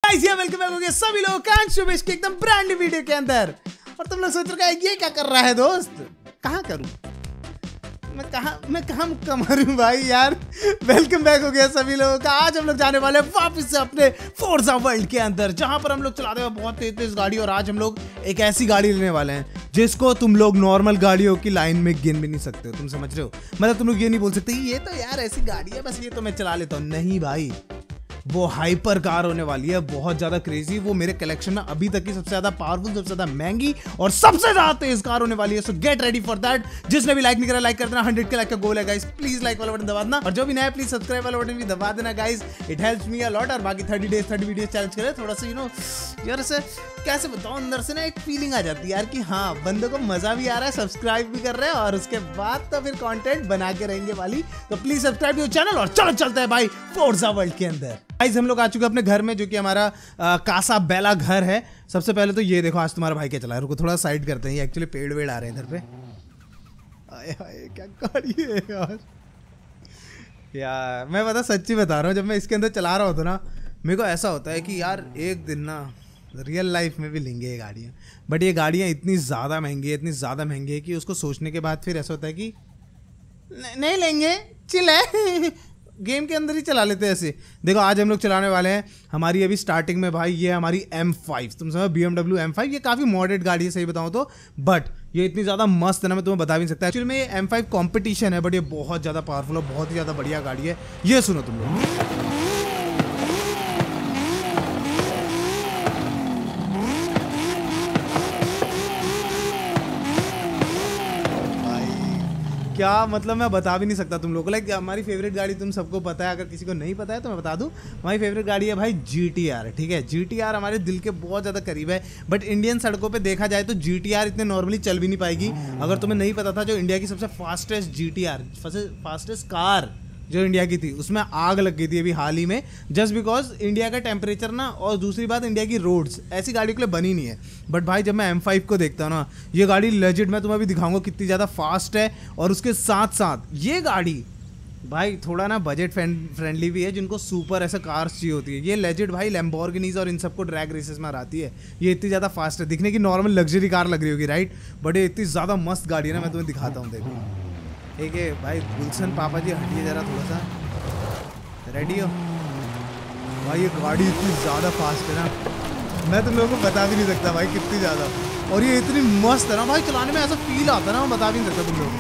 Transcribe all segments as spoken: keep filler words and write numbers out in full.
Guys ये welcome back हो गया सभी लोग कांच शुभेश के एकदम ब्रांड न्यू वीडियो के अंदर। और तुम लोग सोच रहे हो ये क्या कर रहा है दोस्त, कहाँ करूँ मैं, कहाँ मैं कहाँ मुक्का मारूं भाई यार। वेलकम बैक हो गया सभी लोगों का। आज हम लोग जाने वाले हैं वापस से अपने फोर्जा वर्ल्ड के अंदर, जहां पर हम लोग चलाते हैं बहुत तेज तेज गाड़ी। और आज हम लोग एक ऐसी गाड़ी लेने वाले हैं जिसको तुम लोग नॉर्मल गाड़ियों की लाइन में गिन भी नहीं सकते हो। तुम समझ रहे हो, मतलब तुम लोग ये नहीं बोल सकते ये तो यार ऐसी गाड़ी है बस ये तो मैं चला लेता हूँ। नहीं भाई, वो हाइपर कार होने वाली है, बहुत ज्यादा क्रेजी। वो मेरे कलेक्शन में अभी तक की सबसे ज्यादा पावरफुल, सबसे ज्यादा महंगी और सबसे ज्यादा तेज कार होने वाली है। So get ready for that. जिसने भी लाइक नहीं करा लाइक कर देना, हंड्रेड के लाइक का गोल है गाइस। प्लीज लाइक वाला बटन दबा देना और जो भी नया है प्लीज सब्सक्राइब वाला बटन भी दबा देना guys, it helps me a lot. और बाकी thirty days thirty videos challenge करें थोड़ा सा, यू नो यार से कैसे बताऊं, अंदर से ना एक फीलिंग आ जाती है यार कि हाँ बंदे को मजा भी आ रहा है, सब्सक्राइब भी कर रहे हैं और उसके बाद तो फिर कंटेंट बना के रहेंगे वाली। तो प्लीज सब्सक्राइब योर चैनल और चलो चलते हैं भाई फोर्जा वर्ल्ड के अंदर। गाइस हम लोग आ चुके हैं अपने घर में, जो कि हमारा आ, कासा बेला घर है। सबसे पहले तो ये देखो आज तुम्हारा भाई क्या चला है। रुको थोड़ा साइड करते हैं, ये एक्चुअली पेड़ वेड़ आ रहे हैं इधर पे। आए हाय क्या गाड़ी है यार। यार मैं बता सच्ची बता रहा हूँ, जब मैं इसके अंदर चला रहा होता ना मेरे को ऐसा होता है कि यार एक दिन ना रियल लाइफ में भी लेंगे ये गाड़ियाँ। बट ये गाड़ियाँ इतनी ज़्यादा महंगी है, इतनी ज़्यादा महंगी है कि उसको सोचने के बाद फिर ऐसा होता है कि नहीं लेंगे, चिल है गेम के अंदर ही चला लेते हैं ऐसे। देखो आज हम लोग चलाने वाले हैं हमारी अभी स्टार्टिंग में भाई ये हमारी एम फाइव। तुम समझो B M W M five, ये काफ़ी मॉडरेट गाड़ी है सही बताऊँ तो। बट ये इतनी ज़्यादा मस्त है ना, मैं तुम्हें बता भी नहीं सकता। एक्चुअली में ये एम फाइव कॉम्पिटिशन है, बट ये बहुत ज़्यादा पावरफुल और बहुत ही ज़्यादा बढ़िया गाड़ी है। ये सुनो तुम लोग, क्या मतलब मैं बता भी नहीं सकता तुम लोगों को। लाइक हमारी फेवरेट गाड़ी तुम सबको पता है, अगर किसी को नहीं पता है तो मैं बता दूं, हमारी फेवरेट गाड़ी है भाई जी टी आर। ठीक है, जी टी आर हमारे दिल के बहुत ज़्यादा करीब है। बट इंडियन सड़कों पे देखा जाए तो जी टी आर इतने नॉर्मली चल भी नहीं पाएगी। अगर तुम्हें नहीं पता था, जो इंडिया की सबसे fastest G T R fastest car जो इंडिया की थी उसमें आग लग गई थी अभी हाल ही में, जस्ट बिकॉज इंडिया का टेम्परेचर ना, और दूसरी बात इंडिया की रोड्स ऐसी गाड़ी के लिए बनी नहीं है। बट भाई जब मैं एम फाइव को देखता हूँ ना, ये गाड़ी लेजिट मैं तुम्हें अभी दिखाऊंगा कितनी ज़्यादा फास्ट है। और उसके साथ साथ ये गाड़ी भाई थोड़ा ना बजट फ्रेंडली भी है, जिनको सुपर ऐसा कार्स चाहिए होती है। ये लेजिट भाई लैम्बोर्गिनीज और इन सबको ड्रैग रेसेस में आती है। ये इतनी ज़्यादा फास्ट है, दिखने की नॉर्मल लग्जरी कार लग रही होगी राइट, बट ये इतनी ज़्यादा मस्त गाड़ी है ना, मैं तुम्हें दिखाता हूँ। देखो ठीक है भाई, गुलशन पापा जी हटिए ज़रा थोड़ा सा, रेडी हो भाई। ये गाड़ी इतनी ज़्यादा फास्ट है ना, मैं तुम लोगों को बता भी नहीं सकता भाई कितनी ज़्यादा। और ये इतनी मस्त है ना भाई, चलाने में ऐसा फील आता है ना, मैं बता भी नहीं सकता तुम लोगों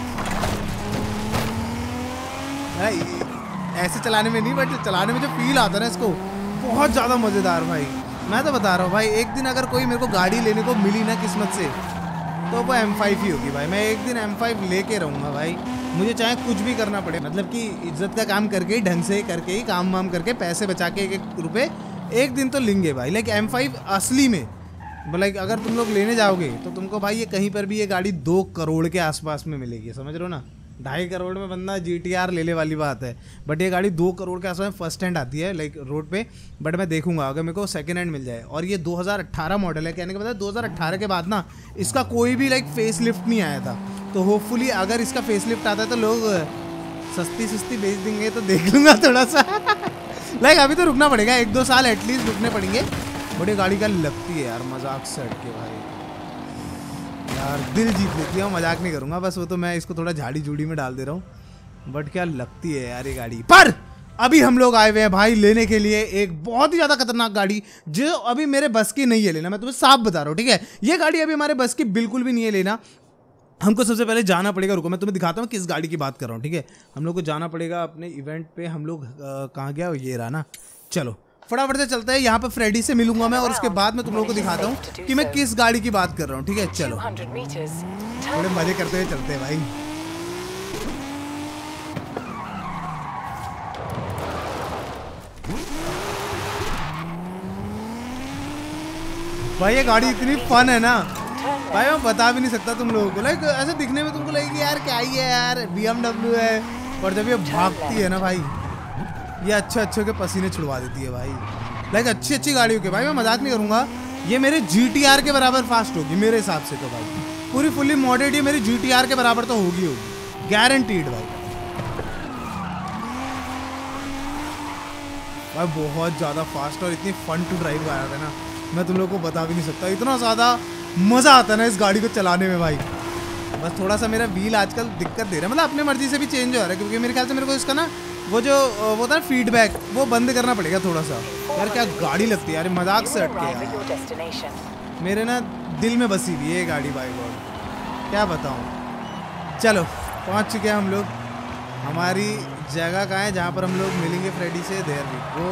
को। ऐसे चलाने में नहीं, बट चलाने में जो फील आता है ना इसको, बहुत ज़्यादा मज़ेदार भाई। मैं तो बता रहा हूँ भाई, एक दिन अगर कोई मेरे को गाड़ी लेने को मिली ना किस्मत से, तो वो एम फाइव ही होगी भाई। मैं एक दिन एम फाइव लेके रहूँगा भाई, मुझे चाहे कुछ भी करना पड़े। मतलब कि इज्जत का काम करके ही, ढंग से करके ही, काम वाम करके, पैसे बचा के एक एक रुपये एक दिन तो लेंगे भाई। लाइक एम फाइव असली में लाइक अगर तुम लोग लेने जाओगे तो तुमको भाई ये कहीं पर भी ये गाड़ी दो करोड़ के आसपास में मिलेगी, समझ रहे हो ना। ढाई करोड़ में बंदा जी टी आर ले ले वाली बात है, बट ये गाड़ी दो करोड़ के आसपास में फर्स्ट हैंड आती है लाइक रोड पे। बट मैं देखूंगा अगर मेरे को सेकंड हैंड मिल जाए। और ये दो हज़ार अठारह मॉडल है, कहने का मतलब दो हज़ार अठारह के बाद ना इसका कोई भी लाइक फेस लिफ्ट नहीं आया था। तो होपफुली अगर इसका फेस लिफ्ट आता है तो लोग सस्ती सस्ती बेच देंगे, तो देख लूँगा थोड़ा सा। लाइक अभी तो रुकना पड़ेगा, एक दो साल एटलीस्ट रुकने पड़ेंगे। बड़ी गाड़ी का लगती है यार, मजाक से हट के भाई यार दिल जीत लेती है। मजाक नहीं करूँगा, बस वो तो मैं इसको थोड़ा झाड़ी झूड़ी में डाल दे रहा हूँ। बट क्या लगती है यार ये गाड़ी। पर अभी हम लोग आए हुए हैं भाई लेने के लिए एक बहुत ही ज़्यादा खतरनाक गाड़ी, जो अभी मेरे बस की नहीं है लेना। मैं तुम्हें साफ बता रहा हूँ, ठीक है। ये गाड़ी अभी हमारे बस की बिल्कुल भी नहीं है लेना। हमको सबसे पहले जाना पड़ेगा, रुको मैं तुम्हें दिखाता हूँ किस गाड़ी की बात कर रहा हूँ, ठीक है। हम लोग को जाना पड़ेगा अपने इवेंट पे। हम लोग कहाँ गया, ये रहा ना। चलो फटाफट से चलते हैं, यहाँ पर फ्रेडी से मिलूंगा मैं, और उसके बाद मैं तुम लोगों को दिखाता हूँ कि मैं किस गाड़ी की बात कर रहा हूँ, ठीक है। चलो थोड़े मजे करते हुए चलते हैं भाई। भाई ये गाड़ी इतनी फन है ना भाई, मैं बता भी नहीं सकता तुम लोगों को। लाइक ऐसे दिखने में तुमको लगेगी यार क्या ही है यार, बी एम डब्ल्यू है, और जब ये भागती है ना भाई, ये अच्छे अच्छे के पसीने छुड़वा देती है भाई। लाइक अच्छी अच्छी गाड़ियों के भाई, मैं मजाक नहीं करूँगा, ये मेरे जी टी आर के बराबर फास्ट होगी मेरे हिसाब से। तो भाई पूरी फुल्ली मॉडरेट ये मेरी जी टी आर के बराबर तो होगी होगी गारंटीड भाई। भाई बहुत ज़्यादा फास्ट और इतनी फन टू ड्राइव आ रहा है ना, मैं तुम लोग को बता भी नहीं सकता। इतना ज़्यादा मज़ा आता है ना इस गाड़ी को चलाने में भाई। बस थोड़ा सा मेरा व्हील आजकल दिक्कत दे रहा है, मतलब अपने मर्जी से भी चेंज हो रहा है, क्योंकि मेरे ख्याल से मेरे को इसका ना वो जो वो था फीडबैक वो बंद करना पड़ेगा थोड़ा सा। यार क्या गाड़ी लगती है यार, मजाक से हट के यार, मेरे ना दिल में बसी हुई है ये गाड़ी भाई गॉड, क्या बताऊँ। चलो पहुँच चुके हैं हम लोग, हमारी जगह कहाँ है जहाँ पर हम लोग मिलेंगे फ्रेडी से। There we go.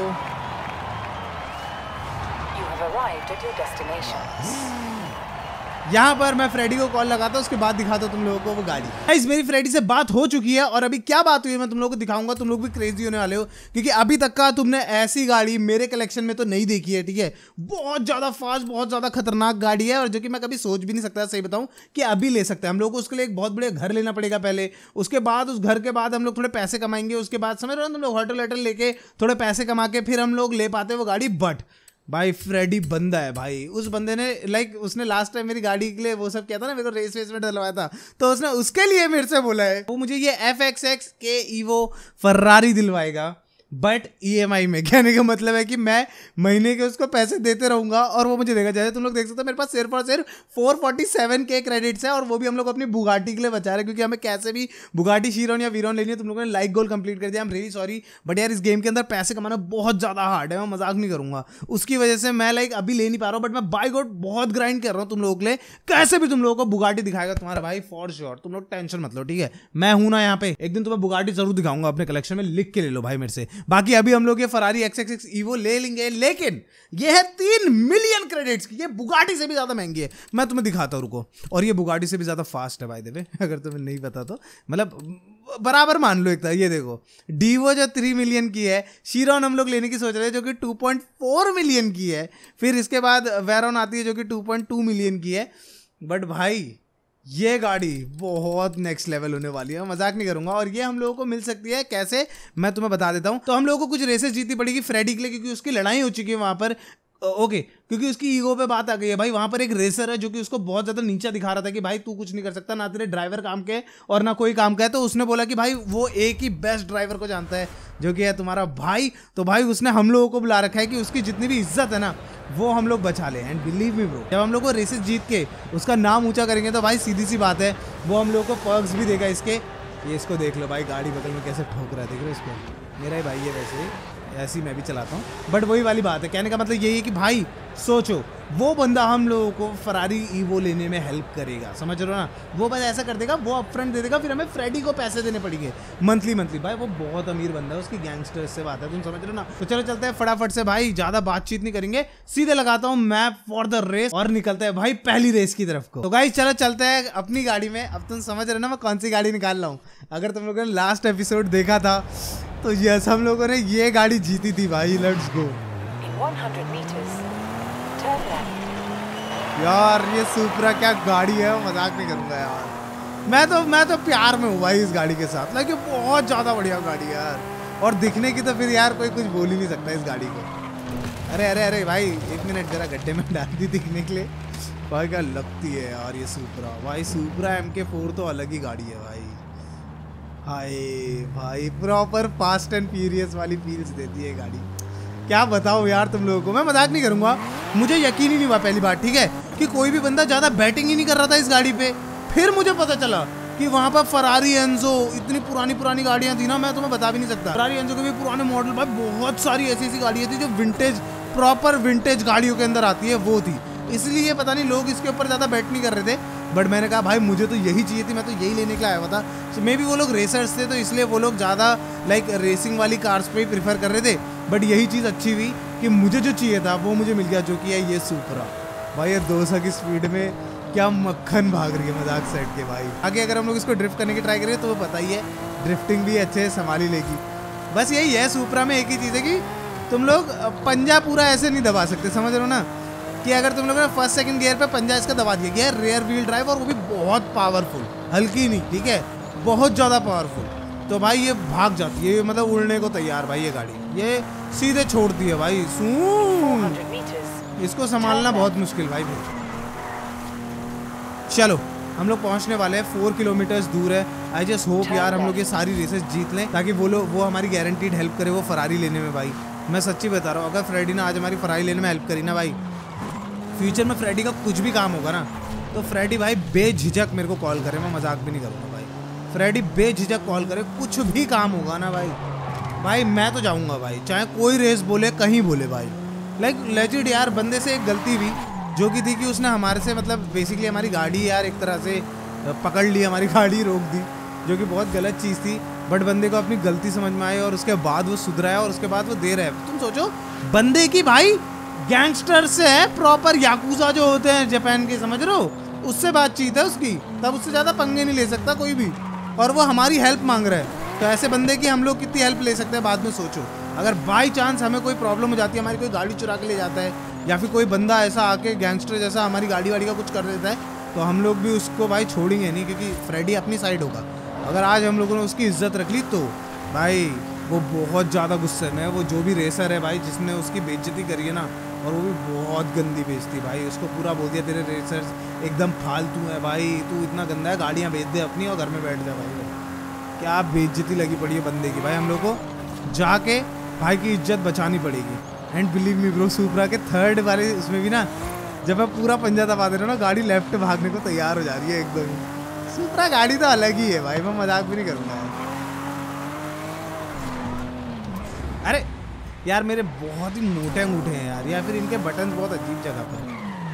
यहाँ पर मैं फ्रेडी को कॉल लगाता हूँ, उसके बाद दिखाता हूँ तुम लोगों को वो गाड़ी। गाइस मेरी फ्रेडी से बात हो चुकी है और अभी क्या बात हुई है मैं तुम लोगों को दिखाऊंगा। तुम लोग भी क्रेजी होने वाले हो, क्योंकि अभी तक का तुमने ऐसी गाड़ी मेरे कलेक्शन में तो नहीं देखी है, ठीक है। बहुत ज़्यादा फास्ट, बहुत ज़्यादा खतरनाक गाड़ी है, और जो कि मैं कभी सोच भी नहीं सकता, सही बताऊँ, कि अभी ले सकते हैं हम लोग को। उसके लिए एक बहुत बड़े घर लेना पड़ेगा पहले, उसके बाद उस घर के बाद हम लोग थोड़े पैसे कमाएंगे, उसके बाद समझ रहे हो तुम लोग, होटल वोटल लेके थोड़े पैसे कमा के फिर हम लोग ले पाते वो गाड़ी। बट भाई फ्रेडी बंदा है भाई, उस बंदे ने लाइक उसने लास्ट टाइम मेरी गाड़ी के लिए वो सब किया था ना, मेरे को रेस वेस में डलवाया था, तो उसने उसके लिए मेरे से बोला है वो मुझे ये F X X K Evo Ferrari दिलवाएगा, बट ई एम आई में। कहने का मतलब है कि मैं महीने के उसको पैसे देते रहूंगा और वो मुझे देगा। जैसे तुम लोग देख सकते हो मेरे पास सिर्फ और सिर्फ फोर फोर्टी सेवन के क्रेडिट्स है, और वो भी हम लोग अपनी बुगाटी के लिए बचा रहे हैं, क्योंकि हमें कैसे भी बुगाटी शीरोन या वीरोन लेनी है। तुम लोगों ने लाइक गोल कंप्लीट कर दिया, I am really sorry, but यार इस गेम के अंदर पैसे कमाना बहुत ज़्यादा हार्ड है, मैं मजाक नहीं करूंगा। उसकी वजह से मैं लाइक अभी ले नहीं पा रहा हूँ, बट मैं बाय गॉड बहुत ग्राइंड कर रहा हूँ तुम लोगों के लिए। कैसे भी तुम लोगों को बुगाटी दिखाएगा तुम्हारा भाई फॉर श्योर, तुम लोग टेंशन मत लो, ठीक है। मैं हूं ना यहाँ पे, एक दिन तुम्हें बुगाटी जरूर दिखाऊंगा अपने कलेक्शन में, लिख के ले लो भाई मेरे से। बाकी अभी हम लोग ये Ferrari X X X Evo ले लेंगे, लेकिन ये है तीन मिलियन क्रेडिट्स की, ये बुगाटी से भी ज्यादा महंगी है। मैं तुम्हें दिखाता हूं रुको, और ये बुगाटी से भी ज्यादा फास्ट है भाई द वे, अगर तुम्हें नहीं पता तो, मतलब बराबर मान लो एक तरह। ये देखो डीवो जो थ्री मिलियन की है, शीरोन हम लोग लेने की सोच रहे हैं जो कि टू पॉइंट फोर मिलियन की है, फिर इसके बाद वेरोन आती है जो कि टू पॉइंट टू मिलियन की है। बट भाई ये गाड़ी बहुत नेक्स्ट लेवल होने वाली है, मजाक नहीं करूंगा। और ये हम लोगों को मिल सकती है कैसे, मैं तुम्हें बता देता हूं। तो हम लोगों को कुछ रेसेस जीतनी पड़ेगी फ्रेडी के लिए, क्योंकि उसकी लड़ाई हो चुकी है वहां पर, ओके, क्योंकि उसकी ईगो पे बात आ गई है भाई। वहां पर एक रेसर है जो कि उसको बहुत ज्यादा नीचा दिखा रहा था कि भाई तू कुछ नहीं कर सकता, ना तेरे ड्राइवर काम के और ना कोई काम का है। तो उसने बोला कि भाई वो एक ही बेस्ट ड्राइवर को जानता है जो कि है तुम्हारा भाई। तो भाई उसने हम लोगों को बुला रखा है कि उसकी जितनी भी इज्जत है ना वो हम लोग बचा ले। एंड बिलीव मी ब्रो, जब हम लोग को रेसेस जीत के उसका नाम ऊंचा करेंगे तो भाई सीधी सी बात है वो हम लोग को पर्क्स भी देगा इसके। ये इसको देख लो भाई, गाड़ी बगल में कैसे ठोक रहा है, देख रहे हो इसको, मेरा ही भाई है वैसे, ऐसी मैं भी चलाता हूँ। बट वही वाली बात है, कहने का मतलब यही है कि भाई सोचो वो बंदा हम लोगों को फरारी ईवो लेने में हेल्प करेगा, समझ रहे हो ना। वो बस ऐसा कर देगा, वो अपफ्रंट दे देगा, फिर हमें फ्रेडी को पैसे देने पड़ेंगे मंथली मंथली। भाई वो बहुत अमीर बंदा है, उसकी गैंगस्टर से बात है, तुम समझ रहे हो ना। तो चलो चलते हैं फटाफट से भाई, ज्यादा बातचीत नहीं करेंगे, सीधे लगाता हूँ मैप फॉर द रेस और निकलते हैं भाई पहली रेस की तरफ को। तो गाइस चलो चलते हैं अपनी गाड़ी में। अब तुम समझ रहे हो ना मैं कौन सी गाड़ी निकाल रहा हूँ। अगर तुम लोगों ने लास्ट एपिसोड देखा था तो यस हम लोगों ने ये गाड़ी जीती थी भाई। लेट्स गो यार, ये सुपरा क्या गाड़ी है, मजाक नहीं करूंगा यार। मैं तो मैं तो प्यार में हूँ भाई इस गाड़ी के साथ, लाइक बहुत ज़्यादा बढ़िया गाड़ी है यार। और दिखने की तो फिर यार कोई कुछ बोल ही नहीं सकता इस गाड़ी को। अरे अरे अरे भाई एक मिनट जरा गड्ढे में डाल दी दिखने के लिए भाई, क्या लगती है यार ये सुपरा। भाई सुपरा एम के फोर तो अलग ही गाड़ी है भाई। हाय भाई प्रॉपर फास्ट एंड फ्यूरियस वाली फील्स देती है गाड़ी, क्या बताओ यार तुम लोगों को। मैं मजाक नहीं करूंगा, मुझे यकीन ही नहीं हुआ पहली बार, ठीक है, कि कोई भी बंदा ज़्यादा बैटिंग ही नहीं कर रहा था इस गाड़ी पे। फिर मुझे पता चला कि वहाँ पर फरारी एंजो, इतनी पुरानी पुरानी गाड़ियाँ थी ना, मैं तुम्हें बता भी नहीं सकता। फरारी एंजो के भी पुराने मॉडल भाई, बहुत सारी ऐसी ऐसी गाड़ियाँ थी जो विंटेज, प्रॉपर विंटेज गाड़ियों के अंदर आती है वो थी। इसलिए पता नहीं लोग इसके ऊपर ज़्यादा बैट नहीं कर रहे थे, बट मैंने कहा भाई मुझे तो यही चाहिए थी, मैं तो यही लेने के लिए आया हुआ था। so, मे बी वो लोग रेसर्स थे तो इसलिए वो लोग ज़्यादा लाइक रेसिंग वाली कार्स पे ही प्रीफर कर रहे थे। बट यही चीज़ अच्छी हुई कि मुझे जो चाहिए था वो मुझे मिल गया, जो कि है ये सुपरा। भाई ये दो सौ की स्पीड में क्या मक्खन भाग रही है, मजाक सेट के भाई। आगे अगर हम लोग इसको ड्रिफ्ट करने की ट्राई करें तो वो पता ही है ड्रिफ्टिंग भी अच्छे संभाली लेगी। बस यही है सुपरा में, एक ही चीज़ है कि तुम लोग पंजा पूरा ऐसे नहीं दबा सकते, समझ रहे हो ना, कि अगर तुम लोगों ने फर्स्ट सेकंड गियर पे पंजा इसका दबा दिया गया है, रेयर व्हील ड्राइव, और वो भी बहुत पावरफुल, हल्की नहीं, ठीक है, बहुत ज़्यादा पावरफुल, तो भाई ये भाग जाती है, मतलब उड़ने को तैयार भाई ये गाड़ी, ये सीधे छोड़ती है भाई। सूं इसको संभालना बहुत मुश्किल भाई। फिर चलो हम लोग पहुंचने वाले हैं, फोर किलोमीटर्स दूर है। आई जस्ट होप यार हम लोग ये सारी रेसेस जीत लें ताकि वो लोग वो हमारी गारंटीड हेल्प करे वो फरारी लेने में भाई। मैं सच्ची बता रहा हूँ, अगर फ्रेडी ने आज हमारी फरारी लेने में हेल्प करी ना भाई, फ्यूचर में फ्रेडी का कुछ भी काम होगा ना तो फ्रेडी भाई बेझिझक मेरे को कॉल करे, मैं मजाक भी नहीं करूँगा भाई। फ्रेडी बेझिझक कॉल करे, कुछ भी काम होगा ना भाई भाई मैं तो जाऊँगा भाई, चाहे कोई रेस बोले कहीं बोले भाई। लाइक लेजिट यार, बंदे से एक गलती हुई जो कि थी कि उसने हमारे से मतलब बेसिकली हमारी गाड़ी यार एक तरह से पकड़ ली, हमारी गाड़ी रोक दी, जो कि बहुत गलत चीज़ थी। बट बंदे को अपनी गलती समझ में आई और उसके बाद वो सुधरा और उसके बाद वो दे रहा है। तुम सोचो बंदे की भाई गैंगस्टर से है, प्रॉपर याकूजा जो होते हैं जापान के, समझ रहे हो, उससे बातचीत है उसकी, तब उससे ज़्यादा पंगे नहीं ले सकता कोई भी, और वो हमारी हेल्प मांग रहा है। तो ऐसे बंदे की हम लोग कितनी हेल्प ले सकते हैं बाद में सोचो। अगर बाई चांस हमें कोई प्रॉब्लम हो जाती है, हमारी कोई गाड़ी चुरा के ले जाता है या फिर कोई बंदा ऐसा आके गैंगस्टर जैसा हमारी गाड़ी वाड़ी का कुछ कर देता है, तो हम लोग भी उसको भाई छोड़ेंगे नहीं, क्योंकि फ्रेडी अपनी साइड होगा। अगर आज हम लोगों ने उसकी इज्जत रख ली तो भाई वो बहुत ज़्यादा गुस्से में है। वो जो भी रेसर है भाई जिसने उसकी बेइज्जती करी है ना, और वो भी बहुत गंदी बेइज्जती भाई, उसको पूरा बोल दिया तेरे रेसर्स एकदम फालतू है भाई, तू इतना गंदा है, गाड़ियाँ बेच दे अपनी और घर में बैठ जा भाई। क्या बेइज्जती लगी पड़ी है बंदे की भाई, हम लोग को जाके भाई की इज्जत बचानी पड़ेगी। And believe me bro, Supra के थर्ड वाले उसमें भी ना जब मैं पूरा पंजा दबा दे रहा हूँ ना, गाड़ी लेफ्ट भागने को तैयार हो जा रही है एकदम ही। सुपरा गाड़ी तो अलग ही है भाई, मैं मजाक भी नहीं करूँगा। अरे यार मेरे बहुत ही मोटे अंगूठे हैं यार, या फिर इनके बटन बहुत अजीब जगह पर।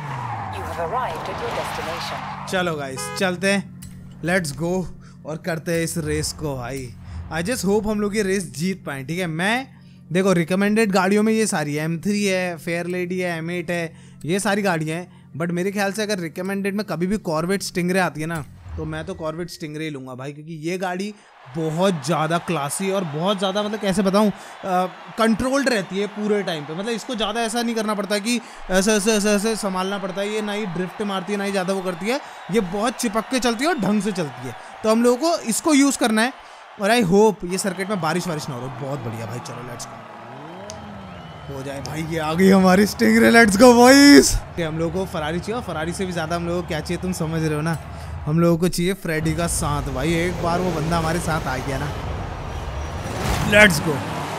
चलो गाइस चलते हैं, लेट्स गो और करते हैं इस रेस को भाई। आई जस्ट होप हम लोग ये रेस जीत पाएँ, ठीक है। मैं देखो रिकमेंडेड गाड़ियों में ये सारी है, एम थ्री है, फेयर लेडी है, एम एट है, ये सारी गाड़ियाँ हैं। बट मेरे ख्याल से अगर रिकमेंडेड में कभी भी कॉर्वेट स्टिंगरे आती है ना, तो मैं तो कॉर्वेट स्टिंगरे ही लूँगा भाई, क्योंकि ये गाड़ी बहुत ज़्यादा क्लासी और बहुत ज़्यादा मतलब कैसे बताऊँ, कंट्रोल्ड रहती है पूरे टाइम पे। मतलब इसको ज़्यादा ऐसा नहीं करना पड़ता कि ऐसे ऐसे ऐसे ऐसे संभालना पड़ता है, ये ना ही ड्रिफ्ट मारती है ना ही ज़्यादा वो करती है, ये बहुत चिपक के चलती है और ढंग से चलती है। तो हम लोगों को इसको यूज़ करना है, और आई होप ये सर्किट में बारिश वारिश ना हो। बहुत बढ़िया भाई, चलो लेट्स गो, हो जाए भाई। ये आ गई हमारी स्टिंगरे, लेट्स गो बॉयज। हम लोगों को फरारी चाहिए, और फरारी से भी ज़्यादा हम लोगों को क्या चाहिए तुम समझ रहे हो ना, हम लोगों को चाहिए फ्रेडी का साथ भाई। एक बार वो बंदा हमारे साथ आ गया ना, लेट्स गो।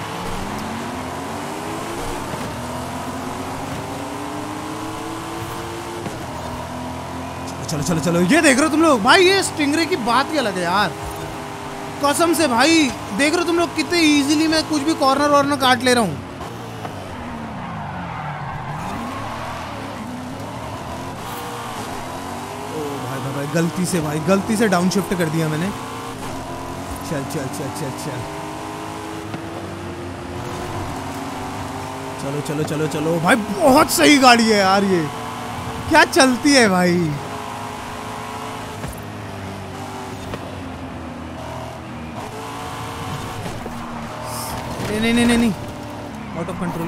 चलो चलो चलो, ये देख रहे हो तुम लोग भाई, ये स्टिंगरे की बात ही अलग है यार, कसम से भाई। देख रहे हो तुम लोग कितने इजीली मैं कुछ भी कॉर्नर वॉर्नर काट ले रहा हूँ। भाई गलती से भाई गलती से डाउन शिफ्ट कर दिया मैंने। चल चल चल चल चल चलो चलो चलो चलो भाई, बहुत सही गाड़ी है यार, ये क्या चलती है भाई। नहीं नहीं नहीं नहीं आउट ऑफ कंट्रोल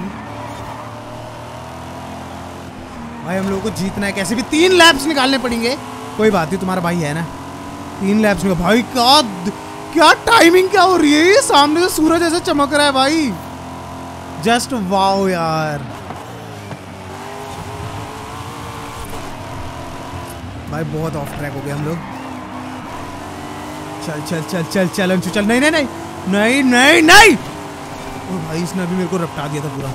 भाई, हम लोगों को जीतना है कैसे भी। तीन लैप्स निकालने पड़ेंगे, कोई बात नहीं, तुम्हारा भाई है ना, तीन लैप्स में भाई। क्या क्या टाइमिंग क्या हो रही है, ये सामने से सूरज ऐसे चमक रहा है भाई, जस्ट वाओ यार। भाई बहुत ऑफ ट्रैक हो गए हम लोग। चल चल चल चल चल अंशु चल, नहीं नहीं नहीं नहीं नहीं नहीं, ओ भाई इसने अभी मेरे को रपटा दिया था पूरा।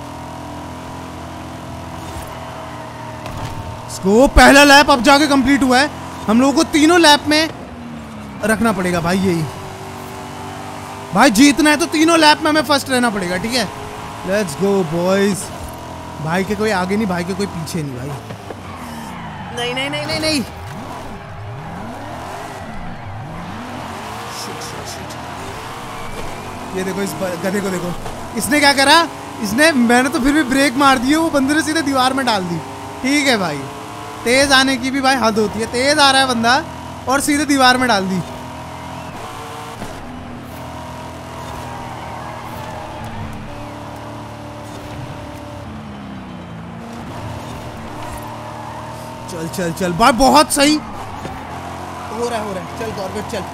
इसको पहला लैप अब जाके कंप्लीट हुआ है, हम लोगों को तीनों लैप में रखना पड़ेगा भाई। यही भाई जीतना है तो तीनों लैप में हमें फर्स्ट रहना पड़ेगा, ठीक है। Let's go boys. भाई के कोई आगे नहीं, भाई के कोई पीछे नहीं भाई। नहीं नहीं नहीं नहीं नहीं, ये देखो इस गधे को देखो, इसने क्या करा, इसने मैंने तो फिर भी ब्रेक मार दी है, वो बंदे ने सीधे दीवार में डाल दी। ठीक है भाई, तेज आने की भी भाई हद होती है, तेज आ रहा है बंदा और सीधे दीवार में डाल दी। चल चल चल भाई, बहुत सही हो रहा है हो रहा है। चल कॉर्बेट चल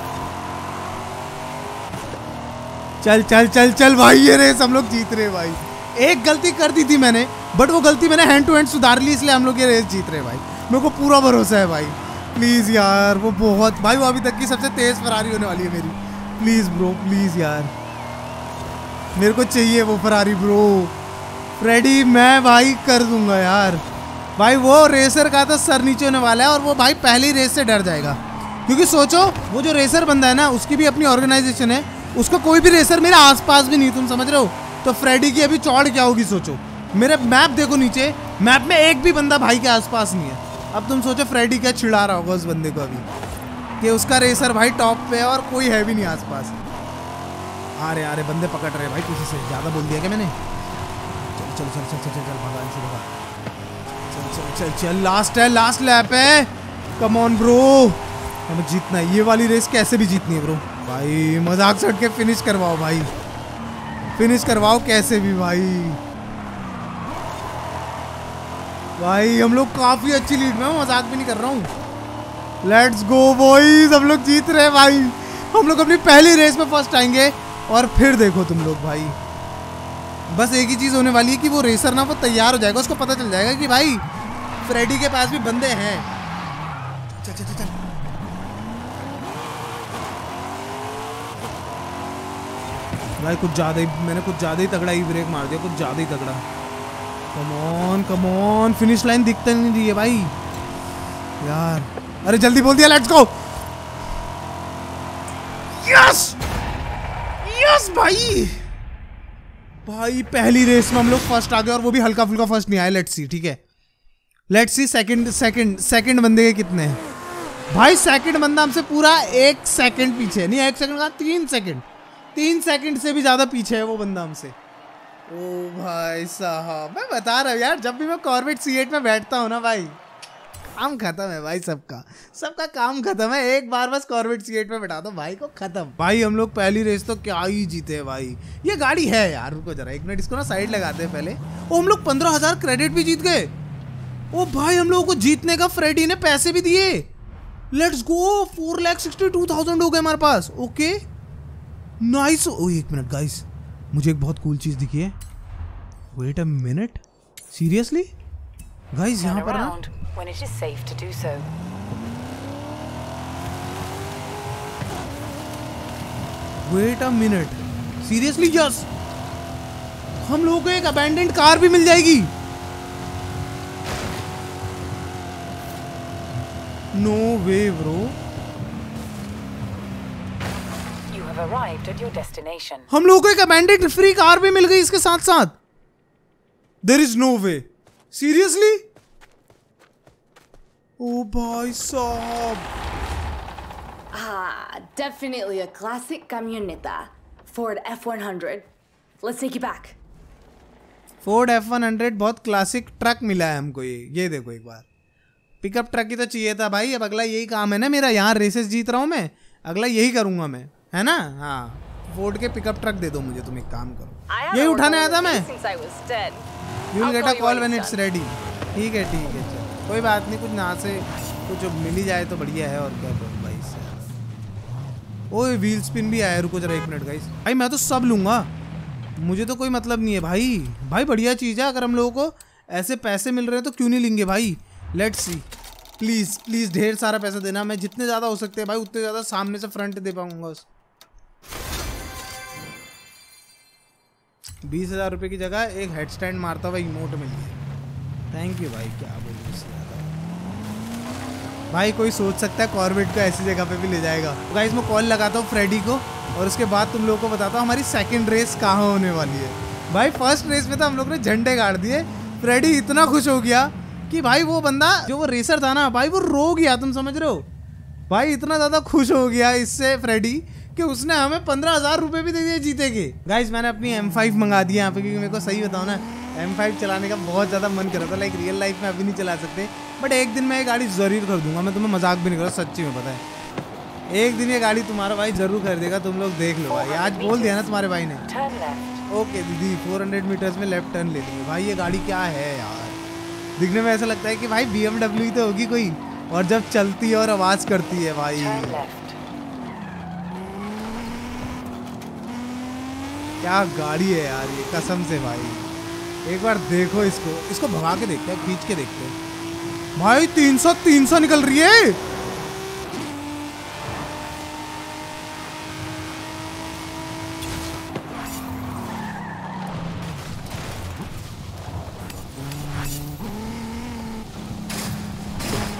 चल चल चल चल भाई, ये रेस हम लोग जीत रहे भाई। एक गलती कर दी थी मैंने, बट वो गलती मैंने हैंड टू हैंड सुधार ली, इसलिए हम लोग ये रेस जीत रहे भाई। मेरे को पूरा भरोसा है भाई। प्लीज़ यार, वो बहुत भाई, वो अभी तक की सबसे तेज़ फरारी होने वाली है मेरी। प्लीज़ ब्रो प्लीज़ यार, मेरे को चाहिए वो फरारी ब्रो। फ्रेडी मैं भाई कर दूंगा यार। भाई वो रेसर का तो सर नीचे होने वाला है और वो भाई पहली रेस से डर जाएगा, क्योंकि सोचो वो जो रेसर बंदा है ना उसकी भी अपनी ऑर्गेनाइजेशन है, उसका कोई भी रेसर मेरे आसपास भी नहीं, तुम समझ रहे हो? तो फ्रेडी की अभी चौड़ क्या होगी सोचो। मेरे मैप देखो नीचे, मैप में एक भी बंदा भाई के आसपास नहीं है। अब तुम सोचो फ्रेडी क्या चिढ़ा रहा होगा उस बंदे को अभी कि उसका रेसर भाई टॉप पे है और कोई है भी नहीं आसपास। आ रहे आ रहे बंदे पकड़ रहे भाई पीछे से। ज्यादा बोल दिया क्या मैंने? चल चल चल चल चल चल चल भगवान से भगा। चल चल चल चल लास्ट है, लास्ट लैप है। कम ऑन ब्रो, हमें जीतना है ये वाली रेस, कैसे भी जीतनी है ब्रो। भाई मजाक छट के फिनिश करवाओ भाई, फिनिश करवाओ कैसे भी भाई। भाई हम लोग काफी अच्छी लीड में, मैं मजाक भी नहीं कर रहा हूँ। लेट्स गो बॉयज, हम लोग जीत रहे हैं भाई। हम लोग अपनी पहली रेस में फर्स्ट आएंगे और फिर देखो तुम लोग भाई, बस एक ही चीज होने वाली है कि वो रेसर ना वो तैयार हो जाएगा, उसको पता चल जाएगा कि भाई फ्रेडी के पास भी बंदे हैं। चल चल चल चल भाई कुछ ज्यादा ही, मैंने कुछ ज्यादा ही तगड़ा ही ब्रेक मार दिया, कुछ ज्यादा ही तगड़ा। Come on come on, finish line दिखता नहीं रही है भाई यार। अरे जल्दी बोल दिया, लेट्स गो। यस यस भाई, भाई पहली रेस में हम लोग फर्स्ट आ गए और वो भी हल्का फुल्का फर्स्ट नहीं आया। लेट्स सी, ठीक है let's see. Second second second बंदे के कितने हैं भाई? सेकंड बंदा हमसे पूरा एक सेकंड पीछे, नहीं एक सेकंड का तीन सेकंड, तीन सेकंड से भी ज्यादा पीछे है वो बंदा हमसे। ओ भाई साहब, मैं बता रहा हूँ यार, जब भी मैं कॉर्वेट सी एट में बैठता हूँ ना भाई, काम खत्म है भाई। सबका सबका काम खत्म है, एक बार बस कॉर्वेट सी एट में बैठा दो भाई को, खत्म। भाई हम लोग पहली रेस तो क्या ही जीते हैं भाई। ये गाड़ी है यार, रुको जरा एक मिनट, इसको ना साइड लगाते हैं पहले। ओ हम लोग पंद्रह हजार क्रेडिट भी जीत गए। ओ भाई हम लोगों को जीतने का फ्रेडी ने पैसे भी दिए। Let's go, four lakh sixty two thousand हो गए हमारे पास। Okay nice. ओ एक मिनट गाइस, मुझे एक बहुत कूल चीज दिखी है। Wait a minute, seriously guys यहाँ पर ना when it is safe to do so. Wait a minute, seriously yes, हम लोगों को एक अबैंडेंड कार भी मिल जाएगी। No way bro. You have arrived at your destination. हम लोगों को एक अबैंडेंड फ्री कार भी मिल गई इसके साथ साथ। There is no way. Seriously? ओ भाई साहब, Ah, definitely a classic camioneta. Ford F one hundred. Let's take you back. Ford F one hundred बहुत क्लासिक ट्रक मिला है हमको। ये ये देखो एक बार, पिकअप ट्रक ही तो चाहिए था भाई। अब अगला यही काम है ना मेरा, यहाँ रेसेस जीत रहा हूँ मैं, अगला यही करूँगा मैं, है ना? हाँ फोर्ड के पिकअप ट्रक दे दो मुझे, तुम एक काम करो, यही उठाने आया था मैं। You will get a call when it's ready. ठीक है ठीक है, चलो कोई बात नहीं, कुछ ना से कुछ मिल ही जाए तो बढ़िया है। और क्या करूँ भाई इससे। ओए व्हील स्पिन भी आया, रुको जरा एक मिनट गाइस। भाई मैं तो सब लूँगा, मुझे तो कोई मतलब नहीं है भाई। भाई बढ़िया चीज़ है, अगर हम लोगों को ऐसे पैसे मिल रहे हैं तो क्यों नहीं लेंगे भाई। लेट्स सी, प्लीज़ प्लीज़ ढेर सारा पैसा देना, मैं जितने ज़्यादा हो सकते हैं भाई उतने ज़्यादा सामने से फ्रंट दे पाऊँगा। उस बीस हज़ार रुपये की जगह एक हेड स्टैंड मारता हुआ इमोट मिल गया। थैंक यू भाई, क्या बोलूँ इससे ज़्यादा भाई। कोई सोच सकता है कॉर्वेट को ऐसी जगह पे भी ले जाएगा। तो गाइस मैं कॉल लगाता हूँ फ्रेडी को और उसके बाद तुम लोगों को बताता हूँ हमारी सेकंड रेस कहाँ होने वाली है। भाई फर्स्ट रेस में तो हम लोग ने झंडे गाड़ दिए, फ्रेडी इतना खुश हो गया कि भाई वो बंदा जो वो रेसर था ना भाई वो रो गया, तुम समझ रहे हो भाई। इतना ज़्यादा खुश हो गया इससे फ्रेडी कि उसने हमें पंद्रह हज़ार रुपये भी दे दिए जीते के। गाइस मैंने अपनी एम फाइव मंगा दी यहाँ पे, क्योंकि मेरे को सही बताऊँ ना एम फाइव चलाने का बहुत ज़्यादा मन कर रहा था। लाइक रियल लाइफ में अभी नहीं चला सकते, बट एक दिन मैं ये गाड़ी ज़रूर खरीदूंगा। मैं तुम्हें मजाक भी नहीं कर रहा, सच्ची में पता है। एक दिन ये गाड़ी तुम्हारा भाई ज़रूर खरीदेगा, तुम लोग देख लो भाई। आज बोल दिया ना तुम्हारे भाई ने। ओके दीदी, फोर हंड्रेड मीटर्स में लेफ्ट टर्न ले लेंगे। भाई ये गाड़ी क्या है यार, दिखने में ऐसा लगता है कि भाई बी एम डब्ल्यू ही तो होगी कोई, और जब चलती है और आवाज़ करती है भाई, क्या गाड़ी है यार ये, कसम से भाई। एक बार देखो इसको, इसको भगा के देखते हैं, खींच के देखते हैं भाई। तीन सौ तीन सौ निकल रही है।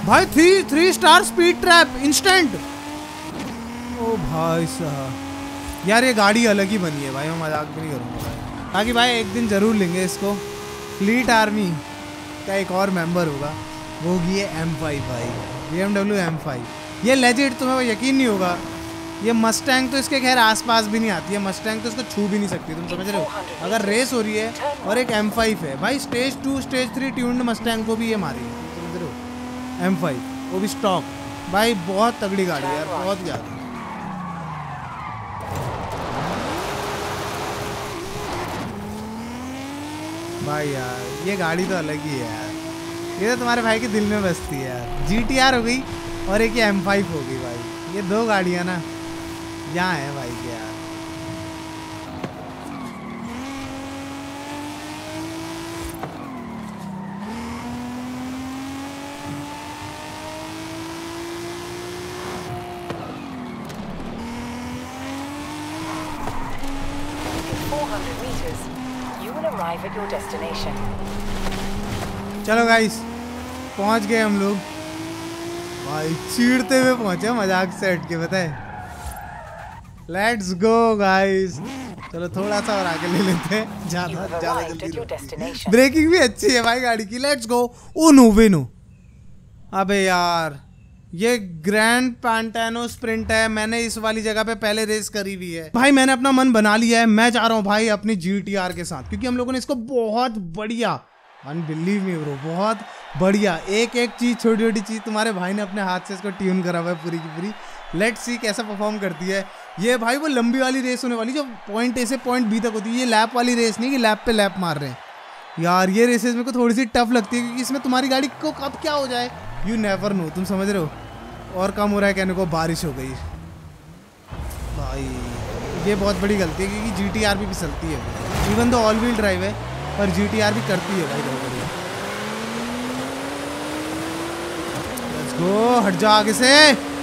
भाई three three star speed trap instant. ओ भाई साहब यार ये गाड़ी अलग ही बनी है भाई, मैं मजाक भी नहीं करूँगा भाई। ताकि भाई एक दिन जरूर लेंगे इसको। फ्लीट आर्मी का एक और मेंबर होगा, वो होगी ये एम फाइव भाई, B M W M five. ये लेजेंड, तुम्हें यकीन नहीं होगा, ये मस्टैंग तो इसके खैर आसपास भी नहीं आती है, मस्टैंग तो इसको छू भी नहीं सकती, तुम समझ रहे हो। अगर रेस हो रही है और एक एम फाइव है भाई, stage two stage three tuned Mustang को भी ये मारी है, समझ रहे हो। एम फाइव वो भी स्टॉक भाई, बहुत तगड़ी गाड़ी है यार, बहुत ज़्यादा। भाई यार ये गाड़ी तो अलग ही है यार, ये तो तुम्हारे भाई के दिल में बसती है यार। जी टी आर हो गई और एक ये एम फाइव हो गई भाई, ये दो गाड़ियाँ ना यहाँ है भाई के यार। four hundred meters, you will arrive at your destination. चलो गाइस पहुंच गए हम लोग भाई, चीड़ते हुए पहुंचे मजाक से हट के, बताए। लेट्स गो गाइस, चलो थोड़ा सा और आगे ले लेते हैं, ज्यादा ज्यादा जल्दी। ब्रेकिंग भी अच्छी है भाई गाड़ी की। Let's go. Oh no way no, अबे यार ये ग्रैंड पैंटानो स्प्रिंट है, मैंने इस वाली जगह पे पहले रेस करी हुई है भाई। मैंने अपना मन बना लिया है, मैं जा रहा हूँ भाई अपनी जी टी आर के साथ, क्योंकि हम लोगों ने इसको बहुत बढ़िया, अनबिलीव मी ब्रो, बहुत बढ़िया एक एक चीज़, छोटी छोटी चीज़ तुम्हारे भाई ने अपने हाथ से इसको ट्यून करा हुआ है पूरी की पूरी। लेट्स सी कैसा परफॉर्म करती है ये भाई। वो लंबी वाली रेस होने वाली जो पॉइंट ए से पॉइंट बी तक होती है, ये लैप वाली रेस नहीं कि लैप पे लैप मार रहे हैं यार। ये रेसेस मेरे को थोड़ी सी टफ लगती है, क्योंकि इसमें तुम्हारी गाड़ी को कब क्या हो जाए यू नेवर नो, तुम समझ रहे हो। और कम हो रहा है कहने को, बारिश हो गई भाई, ये बहुत बड़ी गलती है, क्योंकि जी टी आर भी फिसलती है, इवन तो ऑल व्हील ड्राइव है पर जी टी आर भी करती है भाई बहुत बढ़िया। लेट्स गो, हट जा आगे से।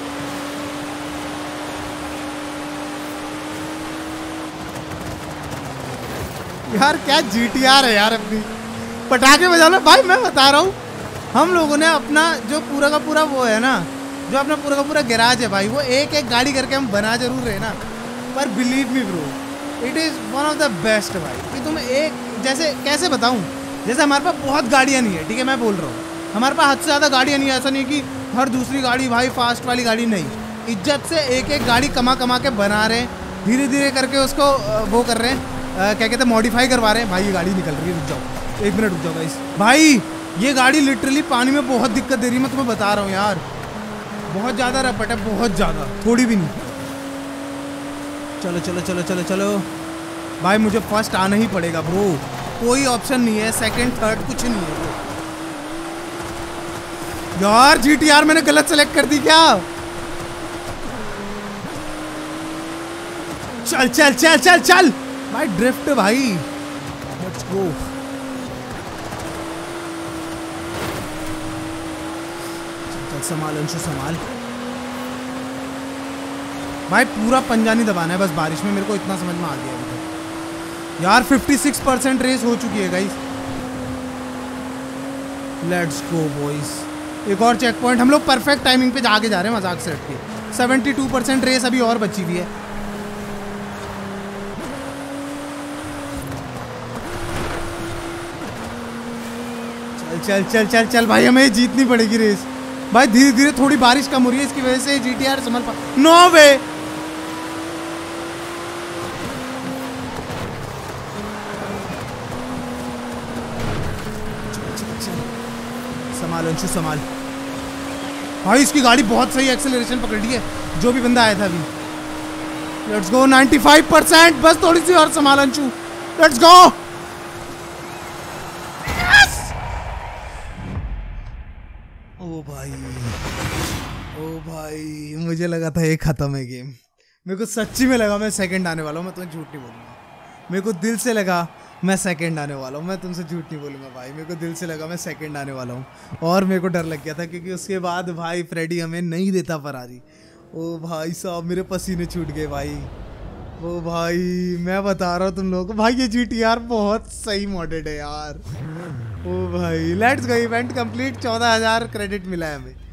यार क्या जी टी आर है यार, अपनी पटाखे बजा लो भाई। मैं बता रहा हूँ हम लोगों ने अपना जो पूरा का पूरा वो है ना, जो अपना पूरा का पूरा गैराज है भाई, वो एक एक गाड़ी करके हम बना जरूर रहे ना, पर believe me bro it is one of the best भाई। कि तुम एक जैसे कैसे बताऊं, जैसे हमारे पास बहुत गाड़ियाँ नहीं है, ठीक है मैं बोल रहा हूँ, हमारे पास हद से ज़्यादा गाड़ियाँ नहीं है, ऐसा नहीं कि हर दूसरी गाड़ी भाई फास्ट वाली गाड़ी, नहीं, इज्जत से एक एक गाड़ी कमा कमा के बना रहे हैं, धीरे धीरे करके उसको वो कर रहे हैं, क्या कहते हैं, मॉडिफाई करवा रहे हैं। भाई ये गाड़ी निकल रही है, रुक जाओ एक मिनट, रुक जाओ गाइस। भाई ये गाड़ी लिटरली पानी में बहुत दिक्कत दे रही है, मैं तुम्हें बता रहा हूँ यार, बहुत ज़्यादा रपट है, बहुत ज़्यादा, थोड़ी भी नहीं। चलो चलो चलो चलो चलो भाई, मुझे फर्स्ट आना ही पड़ेगा ब्रो, कोई ऑप्शन नहीं है, सेकंड थर्ड कुछ नहीं है यार। जी टी आर मैंने गलत सेलेक्ट कर दी क्या? चल चल चल चल चल भाई, ड्रिफ्ट भाई, लेट्स गो। चल संभाल अंशु संभाल भाई, पूरा पंजा नहीं दबाना है बस बारिश में, मेरे को इतना समझ में आ गया अभी तक यार। छप्पन परसेंट रेस हो चुकी है गाइस। लेट्स गो बॉयज, एक और चेक पॉइंट, हम लोग परफेक्ट टाइमिंग पे आगे जा रहे हैं मजाक से हट के। बहत्तर परसेंट रेस अभी और बची हुई है। चल चल चल चल चल भाई, हमें जीतनी पड़ेगी रेस भाई। धीरे धीरे थोड़ी बारिश कम हो रही है, इसकी वजह से जी टी आर संभल पा, नो वे। संभाल अंशु संभाल भाई, इसकी गाड़ी बहुत सही एक्सेलरेशन पकड़ ली है, जो भी बंदा आया था अभी। लेट्स गो, पचानवे परसेंट, बस थोड़ी सी और संभाल अंशु, लेट्स गो। ओ भाई ओ भाई, मुझे लगा था ये खत्म है गेम, मेरे को सच्ची में लगा मैं सेकंड आने वाला हूँ, मैं तुम्हें झूठ नहीं बोलूँगा, मेरे को दिल से लगा मैं सेकंड आने वाला हूँ, मैं तुमसे झूठ नहीं बोलूँगा भाई, मेरे को दिल से लगा मैं सेकंड आने वाला हूँ। और मेरे को डर लग गया था, क्योंकि उसके बाद भाई फ्रेडी हमें नहीं देता फरारी। ओ भाई साहब मेरे पसीने छूट गए भाई, ओ भाई मैं बता रहा हूँ तुम लोगों को भाई, ये जी टी आर बहुत सही मॉडेड है यार। ओ भाई लेट्स गो, इवेंट कंप्लीट, चौदह हज़ार क्रेडिट मिला है हमें।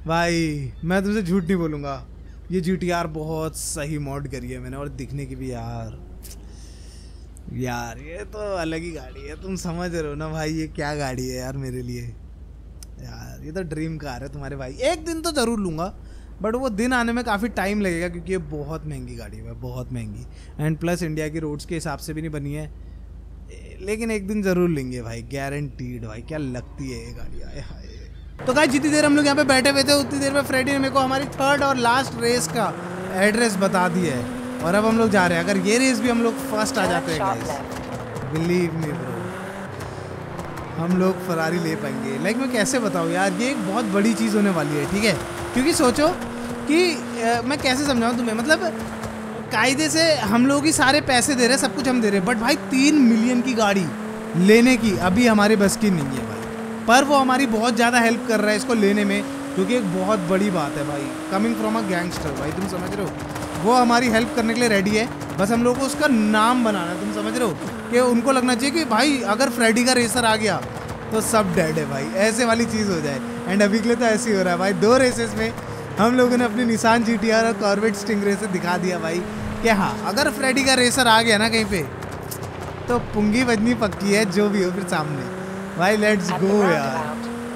भाई मैं तुमसे झूठ नहीं बोलूँगा, ये जी टी आर बहुत सही मॉड करी है मैंने, और दिखने की भी यार यार ये तो अलग ही गाड़ी है, तुम समझ रहे हो ना भाई ये क्या गाड़ी है यार मेरे लिए यार, ये तो ड्रीम कार है तुम्हारे भाई। एक दिन तो ज़रूर लूँगा बट वो दिन आने में काफ़ी टाइम लगेगा क्योंकि ये बहुत महंगी गाड़ी है, बहुत महंगी, एंड प्लस इंडिया की रोड्स के हिसाब से भी नहीं बनी है, लेकिन एक दिन ज़रूर लेंगे भाई, गारंटीड भाई। क्या लगती है ये गाड़ी, आए हाय। तो गाइस जितनी देर हम लोग यहाँ पे बैठे हुए थे उतनी देर में फ्रेडी ने मेरे को हमारी थर्ड और लास्ट रेस का एड्रेस बता दिया है, और अब हम लोग जा रहे हैं। अगर ये रेस भी हम लोग फर्स्ट आ जाते हैं गाइस, बिलीव मी ब्रो, हम लोग फरारी ले पाएंगे। लाइक मैं कैसे बताऊँ यार, ये एक बहुत बड़ी चीज़ होने वाली है, ठीक है, क्योंकि सोचो कि आ, मैं कैसे समझाऊँ तुम्हें, मतलब कायदे से हम लोग ही सारे पैसे दे रहे हैं, सब कुछ हम दे रहे हैं, बट भाई तीन मिलियन की गाड़ी लेने की अभी हमारे बस की नहीं है भाई, पर वो हमारी बहुत ज़्यादा हेल्प कर रहा है इसको लेने में, क्योंकि एक बहुत बड़ी बात है भाई, कमिंग फ्रॉम अ गैंगस्टर भाई, तुम समझ रहे हो, वो हमारी हेल्प करने के लिए रेडी है, बस हम लोग को उसका नाम बनाना है, तुम समझ रहे हो, कि उनको लगना चाहिए कि भाई अगर फ्रेडी का रेसर आ गया तो सब डेड है भाई, ऐसे वाली चीज़ हो जाए। एंड अभी के लिए तो ऐसे ही हो रहा है भाई, दो रेसेस में हम लोगों ने अपनी निसान जी टी आर और कॉर्वेट स्टिंगरे से दिखा दिया भाई कि हाँ अगर फ्रेडी का रेसर आ गया ना कहीं पे तो पुंगी बजनी पक्की है, जो भी हो फिर सामने भाई। लेट्स गो यार।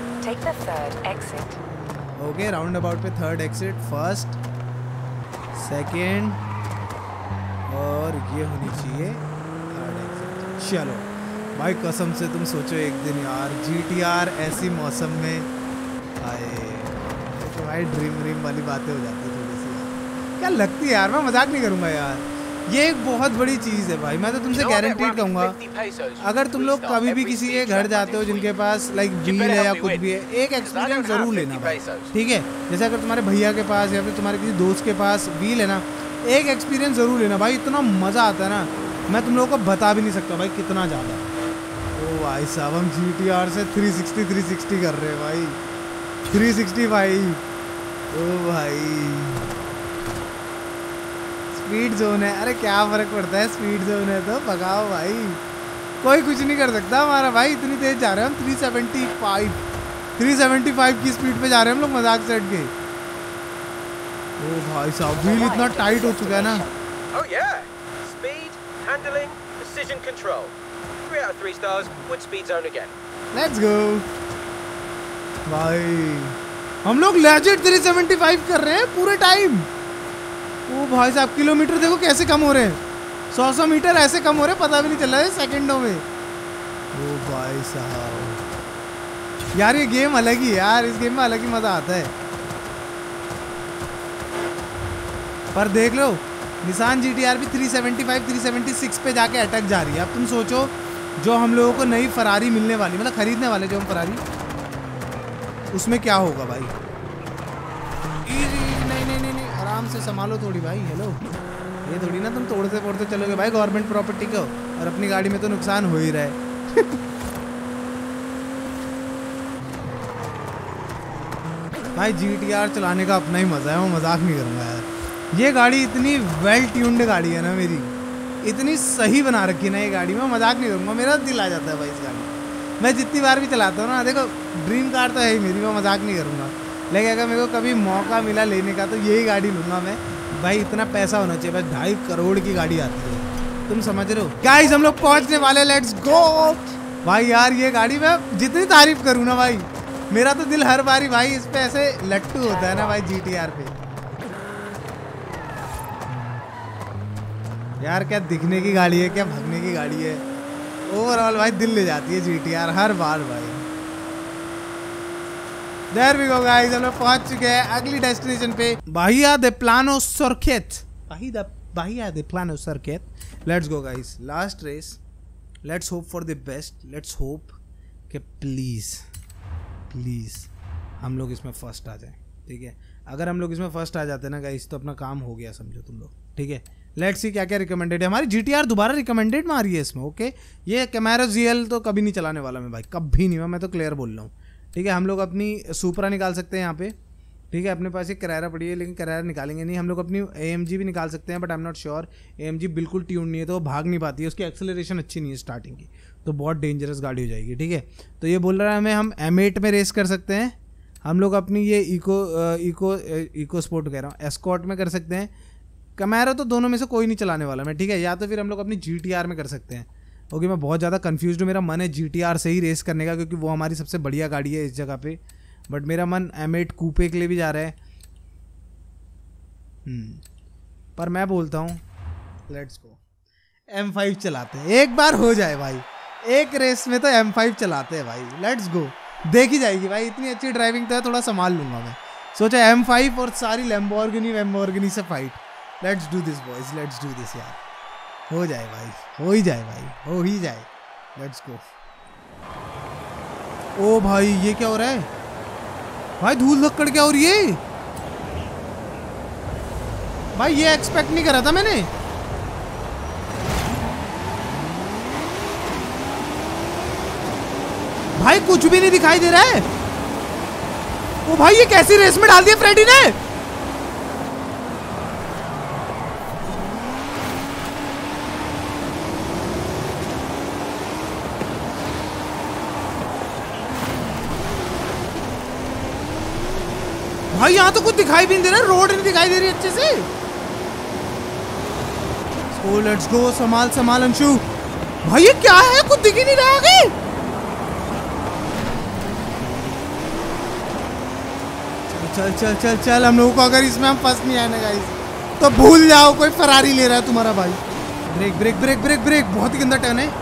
ओके, राउंड अबाउट पे थर्ड एक्सिट, फर्स्ट सेकेंड और ये होनी चाहिए थर्ड एक्सिट। चलो भाई कसम से तुम सोचो एक दिन यार जी टी आर ऐसी मौसम में आए तो भाई ड्रीम ड्रीम वाली बातें हो जाती है थोड़ी सी यार, क्या लगती है यार, मैं मजाक नहीं करूँगा यार, ये एक बहुत बड़ी चीज़ है भाई। मैं तो तुमसे गारंटीड कहूँगा अगर तुम लोग कभी भी किसी के घर जाते हो जिनके पास लाइक व्हील है या कुछ भी है, एक एक्सपीरियंस ज़रूर लेना भाई, ठीक है। जैसे अगर तुम्हारे भैया के पास या फिर तुम्हारे किसी दोस्त के पास व्हील है ना, एक एक्सपीरियंस ज़रूर लेना भाई, इतना मज़ा आता है ना, मैं तुम लोगों को बता भी नहीं सकता भाई कितना ज़्यादा। ओ भाई साहब हम जी टी आर से थ्री सिक्सटी थ्री सिक्सटी कर रहे हैं भाई, थ्री सिक्सटी फाइव। ओ भाई स्पीड जोन है, अरे क्या फ़र्क पड़ता है, स्पीड जोन है तो भगाओ भाई, कोई कुछ नहीं कर सकता हमारा भाई, इतनी तेज जा रहे हैं हम, three seventy five three seventy five की स्पीड पे जा रहे हैं हम लोग मजाक से हट के। ओ भाई साहब व्हील इतना टाइट हो चुका है ना। Oh yeah, speed, handling, precision control. Three out of three stars. Good speed zone again. Let's go. भाई हम लोग लेजिट थ्री सेवेंटी फाइव कर रहे हैं पूरे टाइम। ओ भाई साहब किलोमीटर देखो कैसे कम हो रहे हैं, सौ सौ मीटर ऐसे कम हो रहे हैं, पता भी नहीं चल रहा है सेकंडों में। ओ भाई साहब यार ये गेम अलग ही है यार, इस गेम में अलग ही मज़ा आता है। पर देख लो निसान जी टी आर भी three seventy five three seventy six पे जाके अटक जा रही है। अब तुम सोचो जो हम लोगों को नई फरारी मिलने वाली, मतलब खरीदने वाले जो हम फरारी, उसमें क्या होगा भाई। नहीं नहीं नहीं नहीं आराम से संभालो थोड़ी भाई, हेलो, ये थोड़ी ना तुम तोड़ते फोड़ते चलोगे भाई गवर्नमेंट प्रॉपर्टी को, और अपनी गाड़ी में तो नुकसान हो ही रहा है। भाई जी टी आर चलाने का अपना ही मज़ा है, वो मजाक नहीं करूँगा यार। ये गाड़ी इतनी वेल ट्यून्ड गाड़ी है ना मेरी, इतनी सही बना रखी है ना ये गाड़ी, मैं मजाक नहीं करूँगा, मेरा दिल आ जाता है भाई इस गाड़ी। मैं जितनी बार भी चलाता हूँ ना, देखो ड्रीम कार तो है ही मेरी, मैं मजाक नहीं करूँगा, लेकिन अगर मेरे को कभी मौका मिला लेने का तो यही गाड़ी लूँगा मैं भाई। इतना पैसा होना चाहिए भाई, ढाई करोड़ की गाड़ी आती है, तुम समझ रहे हो। गाइस हम लोग पहुँचने वाले, लेट्स गो भाई। यार ये गाड़ी मैं जितनी तारीफ करूँ ना भाई, मेरा तो दिल हर बारी भाई इस पे ऐसे लट्टू होता है ना भाई जी टी आर पे। यार क्या दिखने की गाड़ी है, क्या भागने की गाड़ी है, ओवरऑल भाई दिल ले जाती है जी टी आर हर बार भाई। देयर वी गो गाइस, हम लोग पहुंच चुके हैं अगली डेस्टिनेशन पे, Bahia de Plano circuit, Bahia Bahia de Plano circuit. Let's go guys, last race, let's hope for the best, let's hope कि प्लीज़ प्लीज़ हम लोग इसमें फर्स्ट आ जाएं, ठीक है। अगर हम लोग इसमें फर्स्ट आ जाते हैं ना गाइस तो अपना काम हो गया समझो तुम लोग, ठीक है। लेट्स सी क्या क्या रिकमेंडेड है, हमारी जी टी आर दोबारा रिकमेंडेड में आ रही है इसमें, ओके। ये कैमरा जी एल तो कभी नहीं चलाने वाला मैं भाई, कभी नहीं, मैं तो क्लियर बोल रहा हूँ, ठीक है। हम लोग अपनी सुपरा निकाल सकते हैं यहाँ पे, ठीक है। अपने पास एक करारा पड़ी है लेकिन करारा निकालेंगे नहीं। हम लोग अपनी ए एम जी भी निकाल सकते हैं but I am not sure, A M G बिल्कुल ट्यून नहीं है तो वो भाग नहीं पाती है, उसकी एक्सेलरेशन अच्छी नहीं है स्टार्टिंग की, तो बहुत डेंजरस गाड़ी हो जाएगी, ठीक है। तो ये बोल रहा है हमें हम एम एट में रेस कर सकते हैं, हम लोग अपनी ये इको इको इको स्पोर्ट कह रहा हूँ, एस्कॉर्ट में कर सकते हैं। कैमरा तो दोनों में से कोई नहीं चलाने वाला मैं, ठीक है। या तो फिर हम लोग अपनी जी टी आर में कर सकते हैं। ओके, मैं बहुत ज़्यादा कन्फ्यूज हूँ। मेरा मन है जी टी आर से ही रेस करने का, क्योंकि वो हमारी सबसे बढ़िया गाड़ी है इस जगह पे। बट मेरा मन एम एट कूपे के लिए भी जा रहा है। पर मैं बोलता हूँ लेट्स गो एम फाइव चलाते हैं, एक बार हो जाए भाई। एक रेस में तो एम फाइव चलाते हैं भाई, लेट्स गो। देखी जाएगी भाई, इतनी अच्छी ड्राइविंग तो है, थोड़ा संभाल लूंगा मैं। सोचा एम फाइव और सारी लैम्बोर्गिनी वैम्बोर्गिनी से fight. Let's do this boys, let's do this यार। हो जाए भाई, हो ही जाए भाई, हो ही जाए। Let's go. ओ भाई ये क्या हो रहा है भाई? धूल धक्कड़ क्या हो रही है भाई? ये एक्सपेक्ट नहीं करा था मैंने। भाई कुछ भी नहीं दिखाई दे रहा है। ओ भाई ये कैसी रेस में डाल दिया फ्रेडी ने। भाई यहां तो कुछ दिखाई भी नहीं दे रहा, रोड नहीं दिखाई दे रही अच्छे से। So let's go, संभाल संभाल अंशु। भाई ये क्या है, कुछ दिख ही नहीं रहा आगे। चल चल चल चल, हम लोगों को अगर इसमें हम फंस नहीं आए ना गाइस तो भूल जाओ, कोई फरारी ले रहा है तुम्हारा भाई। Brake brake brake brake brake, बहुत ही गंदा टर्न है।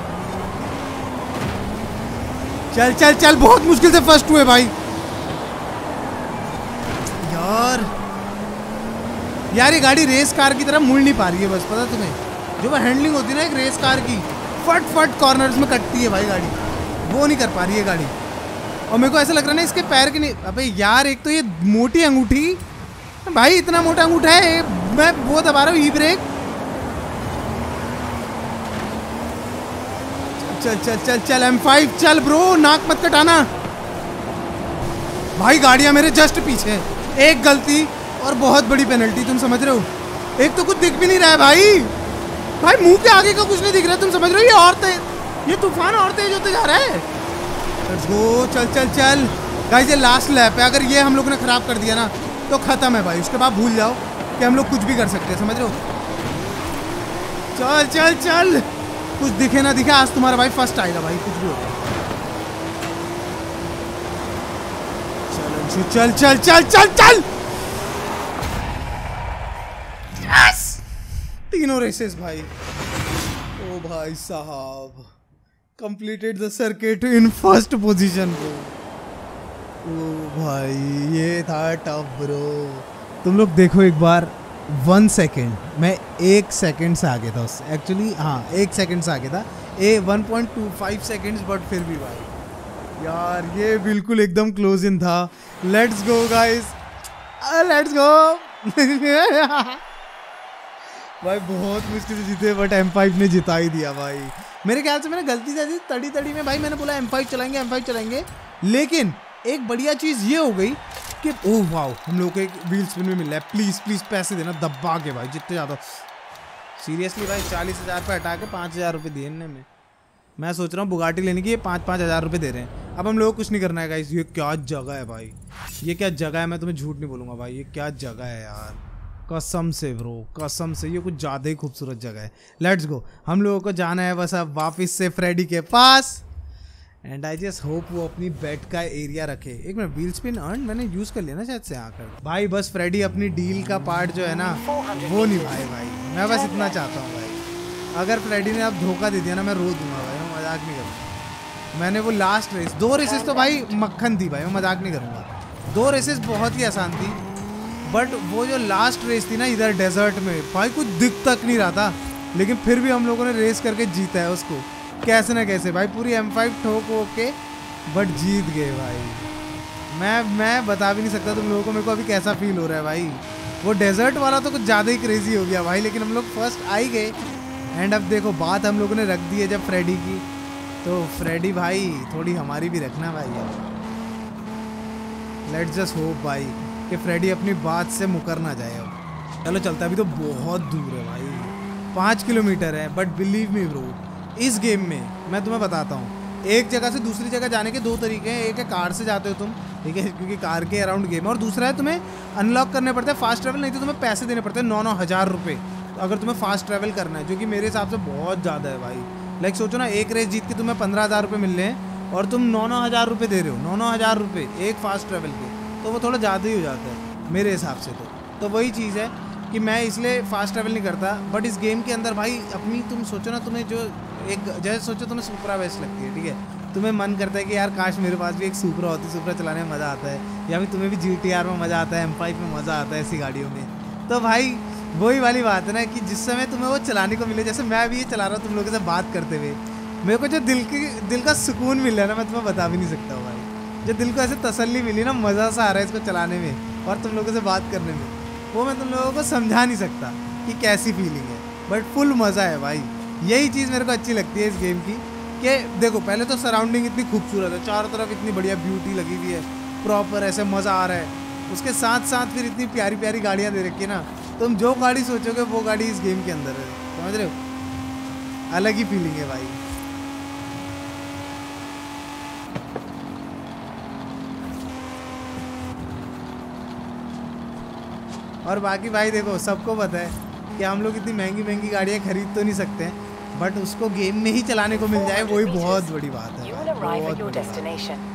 चल चल चल, बहुत मुश्किल से फर्स्ट हुए भाई। यार यार ये गाड़ी रेस कार की तरह मुड़ नहीं पा रही है, बस पता तुम्हें, जो वो हैंडलिंग होती है ना एक रेस कार की, फट फट कॉर्नर्स में कटती है भाई गाड़ी, वो नहीं कर पा रही है गाड़ी। और मेरे को ऐसा लग रहा है ना इसके पैर के नहीं। अबे यार एक तो ये मोटी अंगूठी भाई, इतना मोटा अंगूठा है, मैं वो दबा रहा हूँ ई ब्रेक। चल चल चल चल एम फाइव चल ब्रो, नाक मत कटाना भाई। गाड़ियां मेरे जस्ट पीछे, एक गलती और बहुत बड़ी पेनल्टी, तुम समझ रहे हो। एक तो कुछ दिख भी नहीं रहा है भाई, भाई मुंह के आगे का कुछ नहीं दिख रहा है, तुम समझ रहे हो। ये और तेज, ये तूफान और तेज होते जा रहा है। लेट्स गो, चल चल चल गाइस, ये लास्ट लैप है। अगर ये हम लोग ने खराब कर दिया ना तो खत्म है भाई, उसके बाद भूल जाओ कि हम लोग कुछ भी कर सकते हैं, समझ रहे हो। चल चल चल, कुछ दिखे ना दिखे, आज तुम्हारा भाई फर्स्ट आएगा भाई, कुछ भी होगा। चल चल चल चल चल चल, यस, तीनों रेसेस भाई। ओ भाई साहब, completed the circuit in first position bro। ओ भाई ये था टफ ब्रो। तुम लोग देखो एक बार, वन सेकेंड, मैं एक सेकेंड से आगे था उससे, एक्चुअली हाँ एक सेकेंड से आगे था, a one point two five seconds, but फिर भी भाई यार ये बिल्कुल एकदम क्लोज इन था। Let's go guys, let's go. भाई बहुत मुश्किल से जीते, बट एम फाइव ने जिता ही दिया भाई। मेरे ख्याल से मैंने गलती से तड़ी तड़ी में भाई मैंने बोला एम फाइव चलाएंगे एम फाइव चलाएंगे, लेकिन एक बढ़िया चीज़ ये हो गई कि ओह वाओ, हम लोग को एक व्हील स्पिन में मिल रहा है। प्लीज़ प्लीज़ पैसे देना दबा के भाई, जितने ज़्यादा। सीरियसली भाई चालीस हज़ार रुपये हटा के पाँच हज़ार रुपये दिए इनने में। मैं सोच रहा हूँ बुगाटी लेने की, ये पाँच पाँच हज़ार रुपये दे रहे हैं। अब हम लोग को कुछ नहीं करना है गाइस। ये क्या जगह है भाई, ये क्या जगह है, मैं तुम्हें झूठ नहीं बोलूँगा भाई, ये क्या जगह है यार, कसम से ब्रो, कसम से ये कुछ ज़्यादा ही खूबसूरत जगह है। लेट्स गो, हम लोगों को जाना है बस अब वापस से फ्रेडी के पास। एंड आई जस्ट होप वो अपनी बेड का एरिया रखे। एक मिनट, व्हील स्पिन अर्न मैंने यूज़ कर लिया ना शायद से आकर भाई। बस फ्रेडी अपनी डील का पार्ट जो है ना वो निभाए भाई, मैं बस इतना चाहता हूँ भाई। अगर फ्रेडी ने अब धोखा दे दिया ना, मैं रो दूंगा भाई, मैं मजाक नहीं करूँगा। मैंने वो लास्ट रेस, दो रेसेस तो भाई मक्खन थी भाई, मैं मजाक नहीं करूँगा। दो रेसेस बहुत ही आसान थी, बट वो जो लास्ट रेस थी ना इधर डेजर्ट में भाई, कुछ दिख तक नहीं रहा था, लेकिन फिर भी हम लोगों ने रेस करके जीता है उसको कैसे ना कैसे भाई। पूरी एम फाइव ठोक हो के बट जीत गए भाई। मैं मैं बता भी नहीं सकता तुम लोगों को मेरे को अभी कैसा फील हो रहा है भाई। वो डेजर्ट वाला तो कुछ ज़्यादा ही क्रेजी हो गया भाई, लेकिन हम लोग फर्स्ट आ ही गए। एंड अब देखो बात हम लोगों ने रख दी है जब फ्रेडी की, तो फ्रेडी भाई थोड़ी हमारी भी रखना भाई। लेट्स जस्ट होप भाई कि फ्रेडी अपनी बात से मुकर ना जाए। अब चलो चलता, अभी तो बहुत दूर है भाई, पाँच किलोमीटर है। बट बिलीव मी ब्रो, इस गेम में मैं तुम्हें बताता हूँ, एक जगह से दूसरी जगह जाने के दो तरीके हैं, एक है कार से जाते हो तुम, ठीक है, क्योंकि कार के अराउंड गेम है, और दूसरा है तुम्हें अनलॉक करने पड़ते हैं फास्ट ट्रैवल, नहीं तो तुम्हें पैसे देने पड़ते हैं नौ नौ हज़ार रुपये अगर तुम्हें फास्ट ट्रैवल करना है, जो कि मेरे हिसाब से बहुत ज़्यादा है भाई। लाइक सोचो ना, एक रेस जीत के तुम्हें पंद्रह हज़ार रुपये मिल रहे हैं और तुम नौ नौ हज़ार रुपये दे रहे हो, नौ नौ हज़ार रुपये एक फास्ट ट्रैवल के, तो वो थोड़ा ज़्यादा ही हो जाता है मेरे हिसाब से। तो तो वही चीज़ है कि मैं इसलिए फास्ट ट्रैवल नहीं करता। बट इस गेम के अंदर भाई अपनी तुम सोचो ना, तुम्हें जो एक जैसे सोचो तुम्हें सुपरा बेस्ट लगती है, ठीक है, तुम्हें मन करता है कि यार काश मेरे पास भी एक सुपरा होती, सुपरा चलाने में मज़ा आता है, या फिर तुम्हें भी जी टी आर में मज़ा आता है, एम फाइव में मज़ा आता है ऐसी गाड़ियों में। तो भाई वही वाली बात है ना कि जिस समय तुम्हें वो चलाने को मिले, जैसे मैं भी ये चला रहा हूँ तुम लोगों से बात करते हुए, मेरे को जो दिल की दिल का सुकून मिल रहा है ना, मैं तुम्हें बता भी नहीं सकता हूँ भाई। जो दिल को ऐसे तसल्ली मिली ना, मज़ा सा आ रहा है इसको चलाने में और तुम लोगों से बात करने में, वो मैं तुम लोगों को समझा नहीं सकता कि कैसी फीलिंग है, बट फुल मज़ा है भाई। यही चीज़ मेरे को अच्छी लगती है इस गेम की कि देखो पहले तो सराउंडिंग इतनी खूबसूरत है, चारों तरफ इतनी बढ़िया ब्यूटी लगी हुई है, प्रॉपर ऐसे मज़ा आ रहा है, उसके साथ साथ फिर इतनी प्यारी प्यारी गाड़ियाँ दे रखी है ना, तुम जो गाड़ी सोचोगे वो गाड़ी इस गेम के अंदर है, समझ रहे हो, अलग ही फीलिंग है भाई। और बाकी भाई देखो सबको पता है कि हम लोग इतनी महंगी महंगी गाड़ियाँ खरीद तो नहीं सकते हैं, बट उसको गेम में ही चलाने को मिल जाए वही बहुत बड़ी बात है भाई, बहुत बड़ी बात।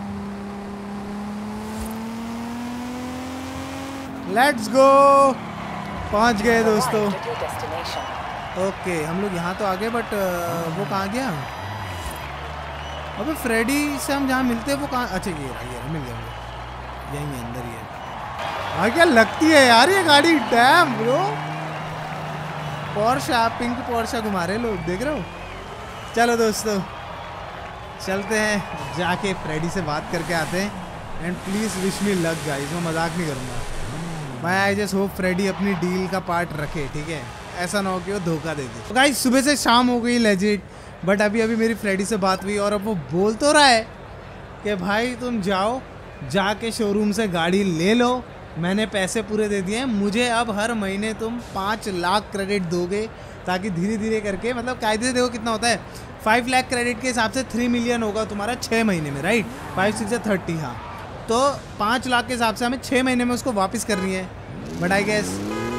लेट्स गो, पहुंच गए दोस्तों। ओके हम लोग यहाँ तो आ गए, बट वो कहाँ गया? अबे फ्रेडी से हम जहाँ मिलते हैं वो कहाँ? अच्छा ये रहा, ये रहा, मिल गया, यहीं अंदर ही है। हाँ क्या लगती है यार ये गाड़ी, damn bro. Porsche, pink Porsche घुमा रहे लोग, देख रहे हो। चलो दोस्तों चलते हैं, जाके फ्रेडी से बात करके आते हैं। And please wish me luck guys, मैं मजाक नहीं करूँगा। मैं आई जस्ट होप फ्रेडी अपनी डील का पार्ट रखे, ठीक है, ऐसा ना हो कि वो धोखा दे दे। तो गाइस सुबह से शाम हो गई लेजिट, बट अभी अभी मेरी फ्रेडी से बात हुई और अब वो बोल तो रहा है कि भाई तुम जाओ, जाके शोरूम से गाड़ी ले लो, मैंने पैसे पूरे दे दिए हैं, मुझे अब हर महीने तुम पाँच लाख क्रेडिट दोगे, ताकि धीरे धीरे करके, मतलब कायदे से देखो कितना होता है, फाइव लाख क्रेडिट के हिसाब से थ्री मिलियन होगा तुम्हारा छः महीने में, राइट, फाइव सिक्स या थर्टी, हाँ, तो पाँच लाख के हिसाब से हमें छः महीने में उसको वापस करनी है। But I guess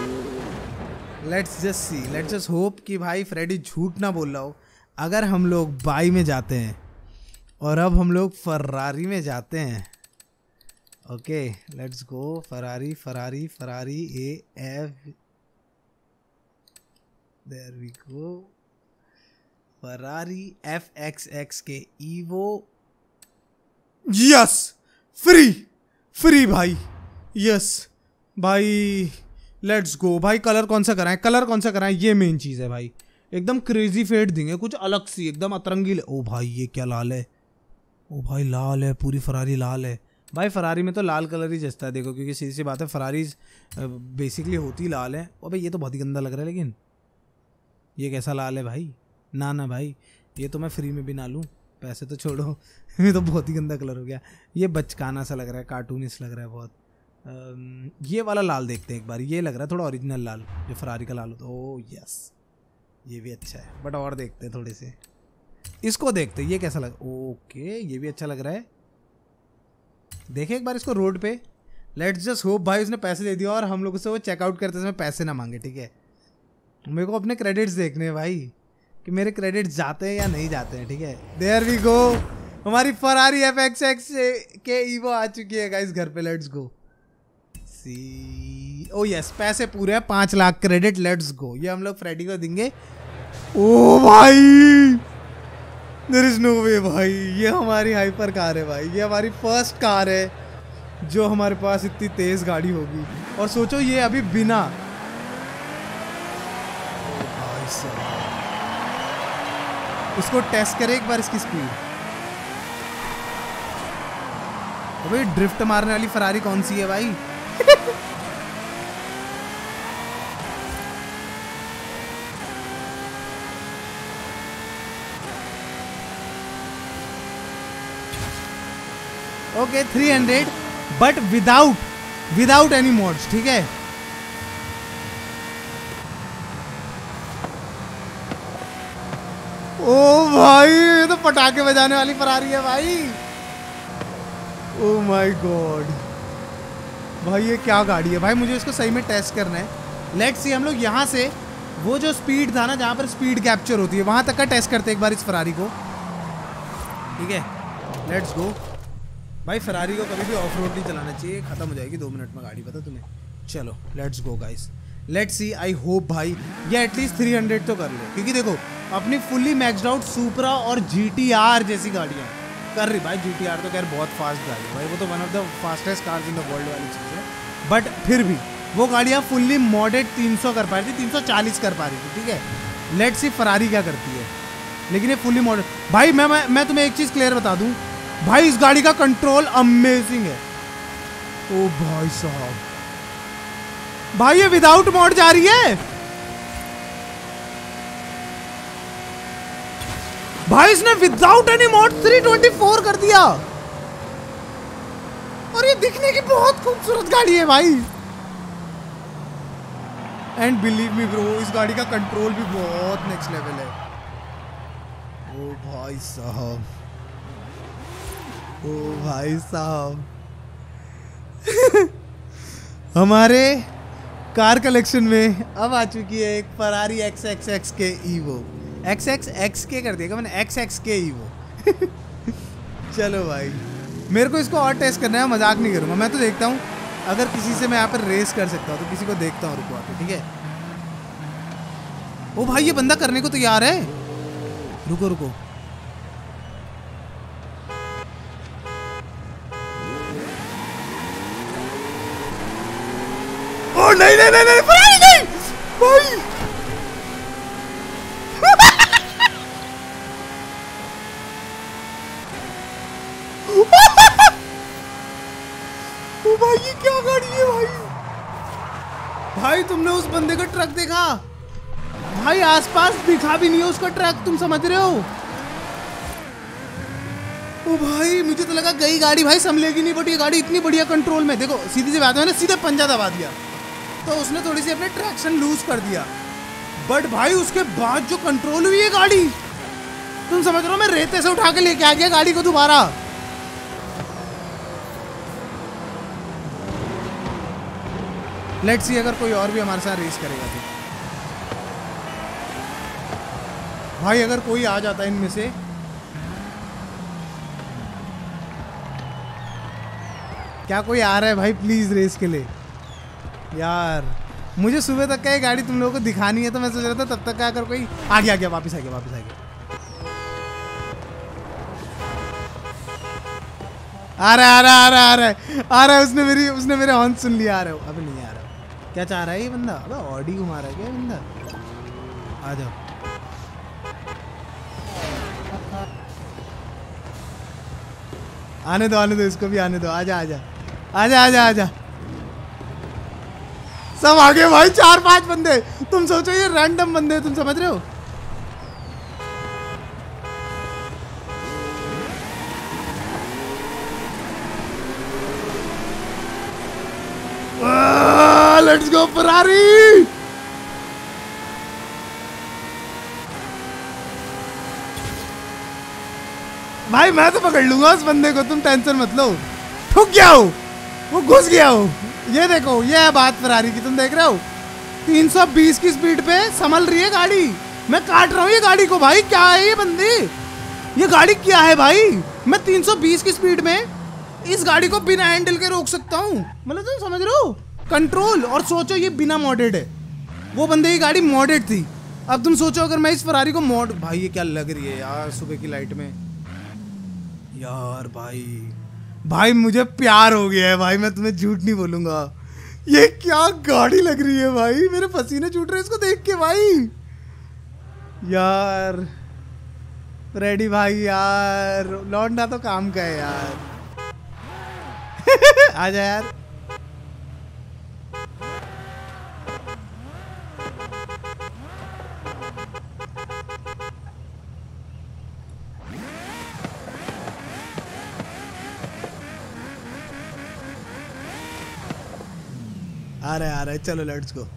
let's just see, let's just hope कि भाई फ्रेडी झूठ ना बोल रहा हो। अगर हम लोग बाई में जाते हैं और अब हम लोग फरारी में जाते हैं, okay let's go, Ferrari Ferrari Ferrari A F, there we go, Ferrari F X X K Evo, yes free free भाई, यस भाई, लेट्स गो भाई। कलर कौन सा कराएं, कलर कौन सा कराएं, ये मेन चीज़ है भाई। एकदम क्रेजी फेड देंगे, कुछ अलग सी, एकदम अतरंगी। ओ भाई ये क्या लाल है, ओ भाई लाल है, पूरी फरारी लाल है भाई। फरारी में तो लाल कलर ही जचता है देखो, क्योंकि सीधी सी बात है फरारी बेसिकली होती लाल है। ओ भाई ये तो बहुत ही गंदा लग रहा है, लेकिन ये कैसा लाल है भाई, ना ना भाई ये तो मैं फ्री में भी ना लूँ, पैसे तो छोड़ो ये तो बहुत ही गंदा कलर हो गया, ये बचकाना सा लग रहा है, कार्टूनिस्ट लग रहा है बहुत। Um, ये वाला लाल देखते हैं एक बार, ये लग रहा है थोड़ा ओरिजिनल लाल, जो फरारी का लाल होता है। ओह यस ये भी अच्छा है, बट और देखते हैं थोड़े से, इसको देखते हैं ये कैसा लग, ओके ये भी अच्छा लग रहा है। देखें एक बार इसको रोड पे, लेट्स जस्ट होप भाई उसने पैसे दे दिया और हम लोग से वो चेकआउट करते समय पैसे ना मांगे, ठीक है। मेरे को अपने क्रेडिट्स देखने हैं भाई कि मेरे क्रेडिट्स जाते हैं या नहीं जाते हैं, ठीक है। देयर वी गो, हमारी Ferrari F X X K Evo आ चुकी है गाइस घर पे, let's go. C O yes पैसे पूरे हैं, पाँच लाख क्रेडिट, लेट्स गो। ये हम लोग फ्रेडी को देंगे। ओ भाई देयर इज नो वे भाई, ये हमारी हाइपर कार है भाई, ये हमारी फर्स्ट कार है जो हमारे पास इतनी तेज गाड़ी होगी। और सोचो ये अभी बिना, इसको टेस्ट करें एक बार इसकी स्पीड। तो भाई ड्रिफ्ट मारने वाली फरारी कौन सी है भाई okay three hundred, but without without any mods, ठीक है। ओ भाई ये तो पटाखे बजाने वाली फरारी है भाई। ओह माय गॉड भाई ये क्या गाड़ी है भाई, मुझे इसको सही में टेस्ट करना है। लेट्स सी हम लोग यहाँ से वो जो स्पीड था ना जहाँ पर स्पीड कैप्चर होती है वहाँ तक का टेस्ट करते एक बार इस फरारी को। ठीक है लेट्स गो भाई। फरारी को कभी भी ऑफ रोड नहीं चलाना चाहिए, खत्म हो जाएगी दो मिनट में गाड़ी, पता तुम्हें। चलो let's go guys, let's see. I hope भाई ये एटलीस्ट थ्री हंड्रेड तो कर ले, क्योंकि देखो अपनी फुल्ली मैक्सड आउट सुपरा और जी टी आर जैसी गाड़ियाँ कर रही भाई। जी टी आर तो खैर बहुत फास्ट गाड़ी है भाई, वो तो one of the fastest cars in the world वाली चीज़ है, बट फिर भी वो गाड़ियाँ फुल्ली मॉडेड तीन सौ कर पा रही थी, तीन सौ चालीस कर पा रही थी। ठीक है लेट्स सी फरारी क्या करती है, लेकिन ये फुल्ली मॉडेड भाई। मैं मैं, मैं तुम्हें एक चीज़ क्लियर बता दूँ भाई, इस गाड़ी का कंट्रोल अमेजिंग है। ओ भाई साहब भाई ये विदाउट मोड जा रही है भाई, इसने without any mod three twenty four कर दिया। और ये दिखने की बहुत खूबसूरत गाड़ी है भाई। एंड बिलीव मी ब्रो इस गाड़ी का कंट्रोल भी बहुत नेक्स्ट लेवल है। ओ भाई साहब, ओ भाई साहब हमारे कार कलेक्शन में अब आ चुकी है एक Ferrari X X X K Evo. X X X K कर दिया मैंने, एक्स एक्स के ईवो चलो भाई मेरे को इसको और टेस्ट करना है, मजाक नहीं करूँगा। मैं तो देखता हूँ अगर किसी से मैं यहाँ पर रेस कर सकता हूँ तो किसी को देखता हूँ, रुको आके। ठीक है ओ भाई ये बंदा करने को तैयार है, रुको रुको। ओ नहीं नहीं नहीं नहीं फरारी नहीं भाई ओ भाई ये क्या गाड़ी है भाई। भाई तुमने उस बंदे का ट्रक देखा भाई, आसपास दिखा भी नहीं है उसका ट्रक, तुम समझ रहे हो। ओ भाई मुझे तो लगा गई गाड़ी भाई संभलेगी नहीं, बट ये गाड़ी इतनी बढ़िया कंट्रोल में। देखो सीधी सी बात है ना, सीधे पंजा दबा दिया तो उसने थोड़ी सी अपने ट्रैक्शन लूज कर दिया, बट भाई उसके बाद जो कंट्रोल हुई है गाड़ी, तुम समझ रहे हो। मैं रेते से उठा के लेके आ गया गाड़ी को दोबारा। लेट्स सी अगर कोई और भी हमारे साथ रेस करेगा तो भाई, अगर कोई आ जाता है इनमें से। क्या कोई आ रहा है भाई प्लीज रेस के लिए यार। मुझे सुबह तक का ये गाड़ी तुम लोगों को दिखानी है, तो मैं सोच रहा था तब तक का अगर कोई आ गया आ गया वापस आ गया वापस आ गया आ रहा है आ रहा है आ रहा है आ रहा है आ रहा है उसने मेरी उसने मेरे हॉर्न सुन लिया। आ रहा है अभी नहीं आ रहा। क्या चाह रहा है ये बंदा? अबे ऑडी घुमा रहा है क्या बंदा? आ जाओ। आने दो आने दो इसको भी आने दो। आजा आजा आजा आजा आजा। सब आगे भाई, चार पांच बंदे। तुम सोचो ये रैंडम बंदे, तुम समझ रहे हो। Let's go Ferrari. भाई मैं तो पकड़ लूंगा उस बंदे को, तुम टेंशन मत लो। ठुक गया हो, वो घुस गया हो। ये देखो, ये है बात फरारी की, तुम देख रहे हो तीन सौ बीस की स्पीड पे संभल रही है गाड़ी। मैं काट रहा हूँ ये गाड़ी को भाई। क्या है ये बंदी, ये गाड़ी क्या है भाई। मैं तीन सौ बीस की स्पीड में इस गाड़ी को बिना हैंडल के रोक सकता हूँ, मतलब तुम समझ रहे हो कंट्रोल। और सोचो ये बिना मॉडेड है, वो बंदे की गाड़ी मॉडेड थी। अब तुम सोचो अगर मैं इस फरारी को मॉड, भाई ये क्या लग रही है यार सुबह की लाइट में यार। भाई भाई मुझे प्यार हो गया है भाई, मैं तुम्हें झूठ नहीं बोलूंगा। ये क्या गाड़ी लग रही है भाई, मेरे पसीने छूट रहे हैं इसको देख के भाई। यार रेडी भाई यार, लौंडा तो काम का है यार। आजा यार। आ रहा है आ रहा है, चलो लेट्स गो।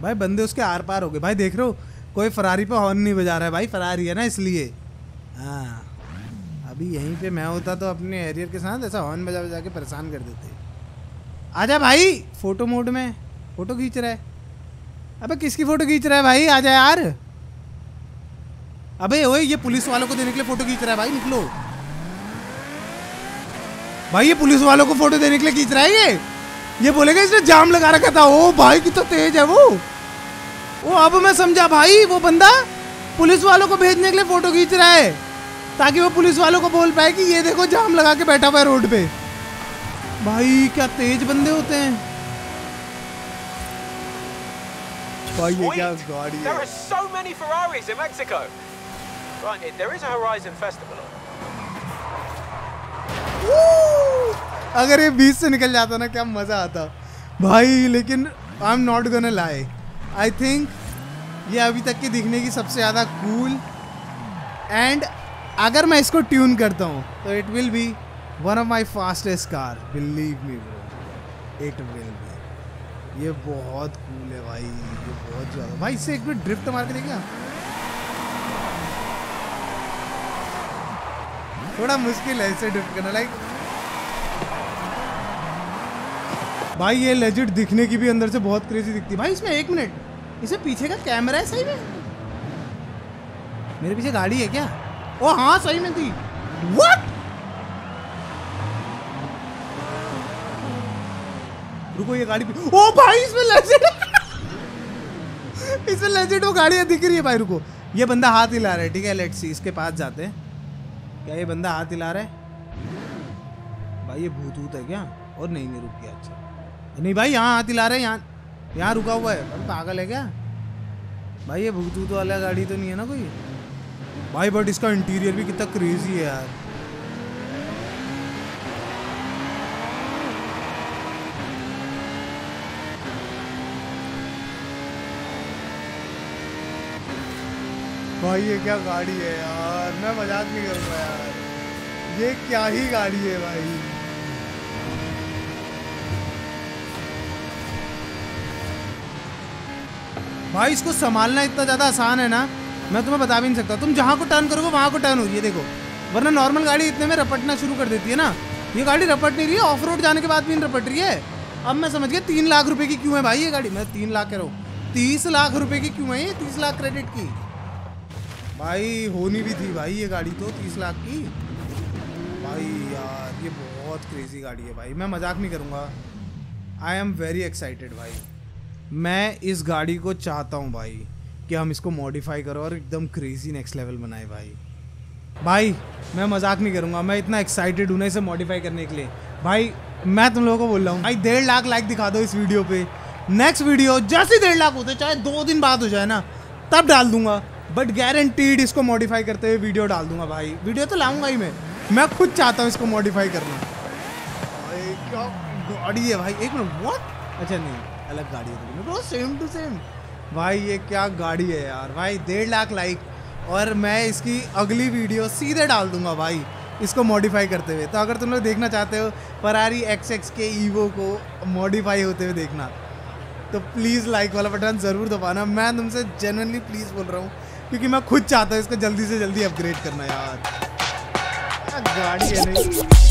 भाई बंदे उसके आर पार हो गए भाई, देख रहे हो कोई फरारी पे हॉर्न नहीं बजा रहा है भाई, फरारी है ना इसलिए। हाँ अभी यहीं पे मैं होता तो अपने हैरियर के साथ ऐसा हॉर्न बजा बजा के परेशान कर देते। आजा भाई, फोटो मोड में फोटो खींच रहा है। अबे किसकी फोटो खींच रहा है भाई, आजा यार। अबे ओए ये पुलिस वालों को देने के लिए फोटो खींच रहा है भाई, निकलो भाई, ये पुलिस वालों को फोटो देने के लिए खींच रहा है ये ये बोलेगा इसने जाम लगा रखा था। ओ भाई कितना तेज है वो वो अब मैं समझा भाई, वो बंदा पुलिस वालों को भेजने के लिए फोटो खींच रहा है ताकि वो पुलिस वालों को बोल पाए कि ये देखो जाम लगा के बैठा हुआ है रोड पे। भाई क्या तेज बंदे होते हैं भाई, ये क्या गाड़ी है। There are so many Ferraris in Mexico. Granted, there is a Horizon Festival on. अगर ये बीच से निकल जाता ना क्या मजा आता भाई, लेकिन I am not gonna lie, I think ये अभी तक की दिखने की सबसे ज़्यादा कूल, एंड अगर मैं इसको ट्यून करता हूँ तो it will be one of my fastest car, believe me bro, it will be. ये बहुत कूल है भाई, ये बहुत ज़्यादा भाई। इससे एक मिनट ड्रिफ्ट मार के देखिए, थोड़ा मुश्किल है इसे ड्रिफ्ट करना। लाइक भाई ये लेजिट दिखने की भी अंदर से बहुत क्रेजी दिखती है भाई। इसमें एक मिनट, इसे पीछे का कैमरा है सही में, मेरे पीछे गाड़ी है क्या? ओ हाँ सही में थी। व्हाट? रुको ये गाड़ी, ओ भाई इसमें लेजिट इसमें लेजिट वो गाड़ियां दिख रही है भाई। रुको ये बंदा हाथ हिला रहा है, ठीक है, लेट्स सी इसके पास जाते हैं। क्या ये बंदा हाथ हिला रहा है भाई? ये भूत भूत है क्या? और नहीं नहीं रुक गया, अच्छा नहीं भाई यहाँ हाथ हिला रहे हैं, यहाँ यहाँ रुका हुआ है। अरे पागल है क्या भाई? ये भूत भूत वाला गाड़ी तो नहीं है ना कोई भाई? बट इसका इंटीरियर भी कितना क्रेजी है यार। भाई ये क्या गाड़ी है यार, मैं मजाक नहीं करूँगा यार, ये क्या ही गाड़ी है भाई। भाई इसको संभालना इतना ज़्यादा आसान है ना, मैं तुम्हें बता भी नहीं सकता। तुम जहाँ को टर्न करोगे वहाँ को टर्न हो रही है, देखो, वरना नॉर्मल गाड़ी इतने में रपटना शुरू कर देती है ना, ये गाड़ी रपट नहीं रही है, ऑफ रोड जाने के बाद भी नहीं रपट रही है। अब मैं समझ गया तीन लाख रुपए की क्यों है भाई ये गाड़ी। मैं तीन लाख कह रहा हूँ, तीस लाख रुपए की क्यों है ये, तीस लाख क्रेडिट की भाई होनी भी थी भाई ये गाड़ी तो तीस लाख की भाई। यार ये बहुत क्रेजी गाड़ी है भाई, मैं मजाक नहीं करूँगा। आई एम वेरी एक्साइटेड भाई, मैं इस गाड़ी को चाहता हूँ भाई कि हम इसको मॉडिफाई करो और एकदम क्रेजी नेक्स्ट लेवल बनाए भाई। भाई मैं मजाक नहीं करूँगा, मैं इतना एक्साइटेड हूँ ना इसे मॉडिफाई करने के लिए भाई। मैं तुम लोगों को बोल रहा हूँ भाई, डेढ़ लाख लाइक दिखा दो इस वीडियो पे। नेक्स्ट वीडियो जैसे डेढ़ लाख होते, चाहे दो दिन बाद हो जाए ना, तब डाल दूंगा, बट गारंटीड इसको मॉडिफाई करते हुए वीडियो डाल दूंगा भाई। वीडियो तो लाऊंगा ही मैं मैं खुद चाहता हूँ इसको मॉडिफाई करना। भाई क्या गाड़ी है भाई, एक मिनट, व्हाट? अच्छा नहीं, अलग गाड़ी है तो सेम टू सेम भाई। ये क्या गाड़ी है यार भाई, डेढ़ लाख लाइक, और मैं इसकी अगली वीडियो सीधे डाल दूंगा भाई इसको मॉडिफाई करते हुए। तो अगर तुम लोग देखना चाहते हो Ferrari X X K Evo को मॉडिफाई होते हुए देखना, तो प्लीज़ लाइक वाला बटन ज़रूर दबाना। मैं तुमसे जेन्युइनली प्लीज़ बोल रहा हूँ, क्योंकि मैं खुद चाहता हूँ इसको जल्दी से जल्दी अपग्रेड करना यार। गाड़ी है नहीं।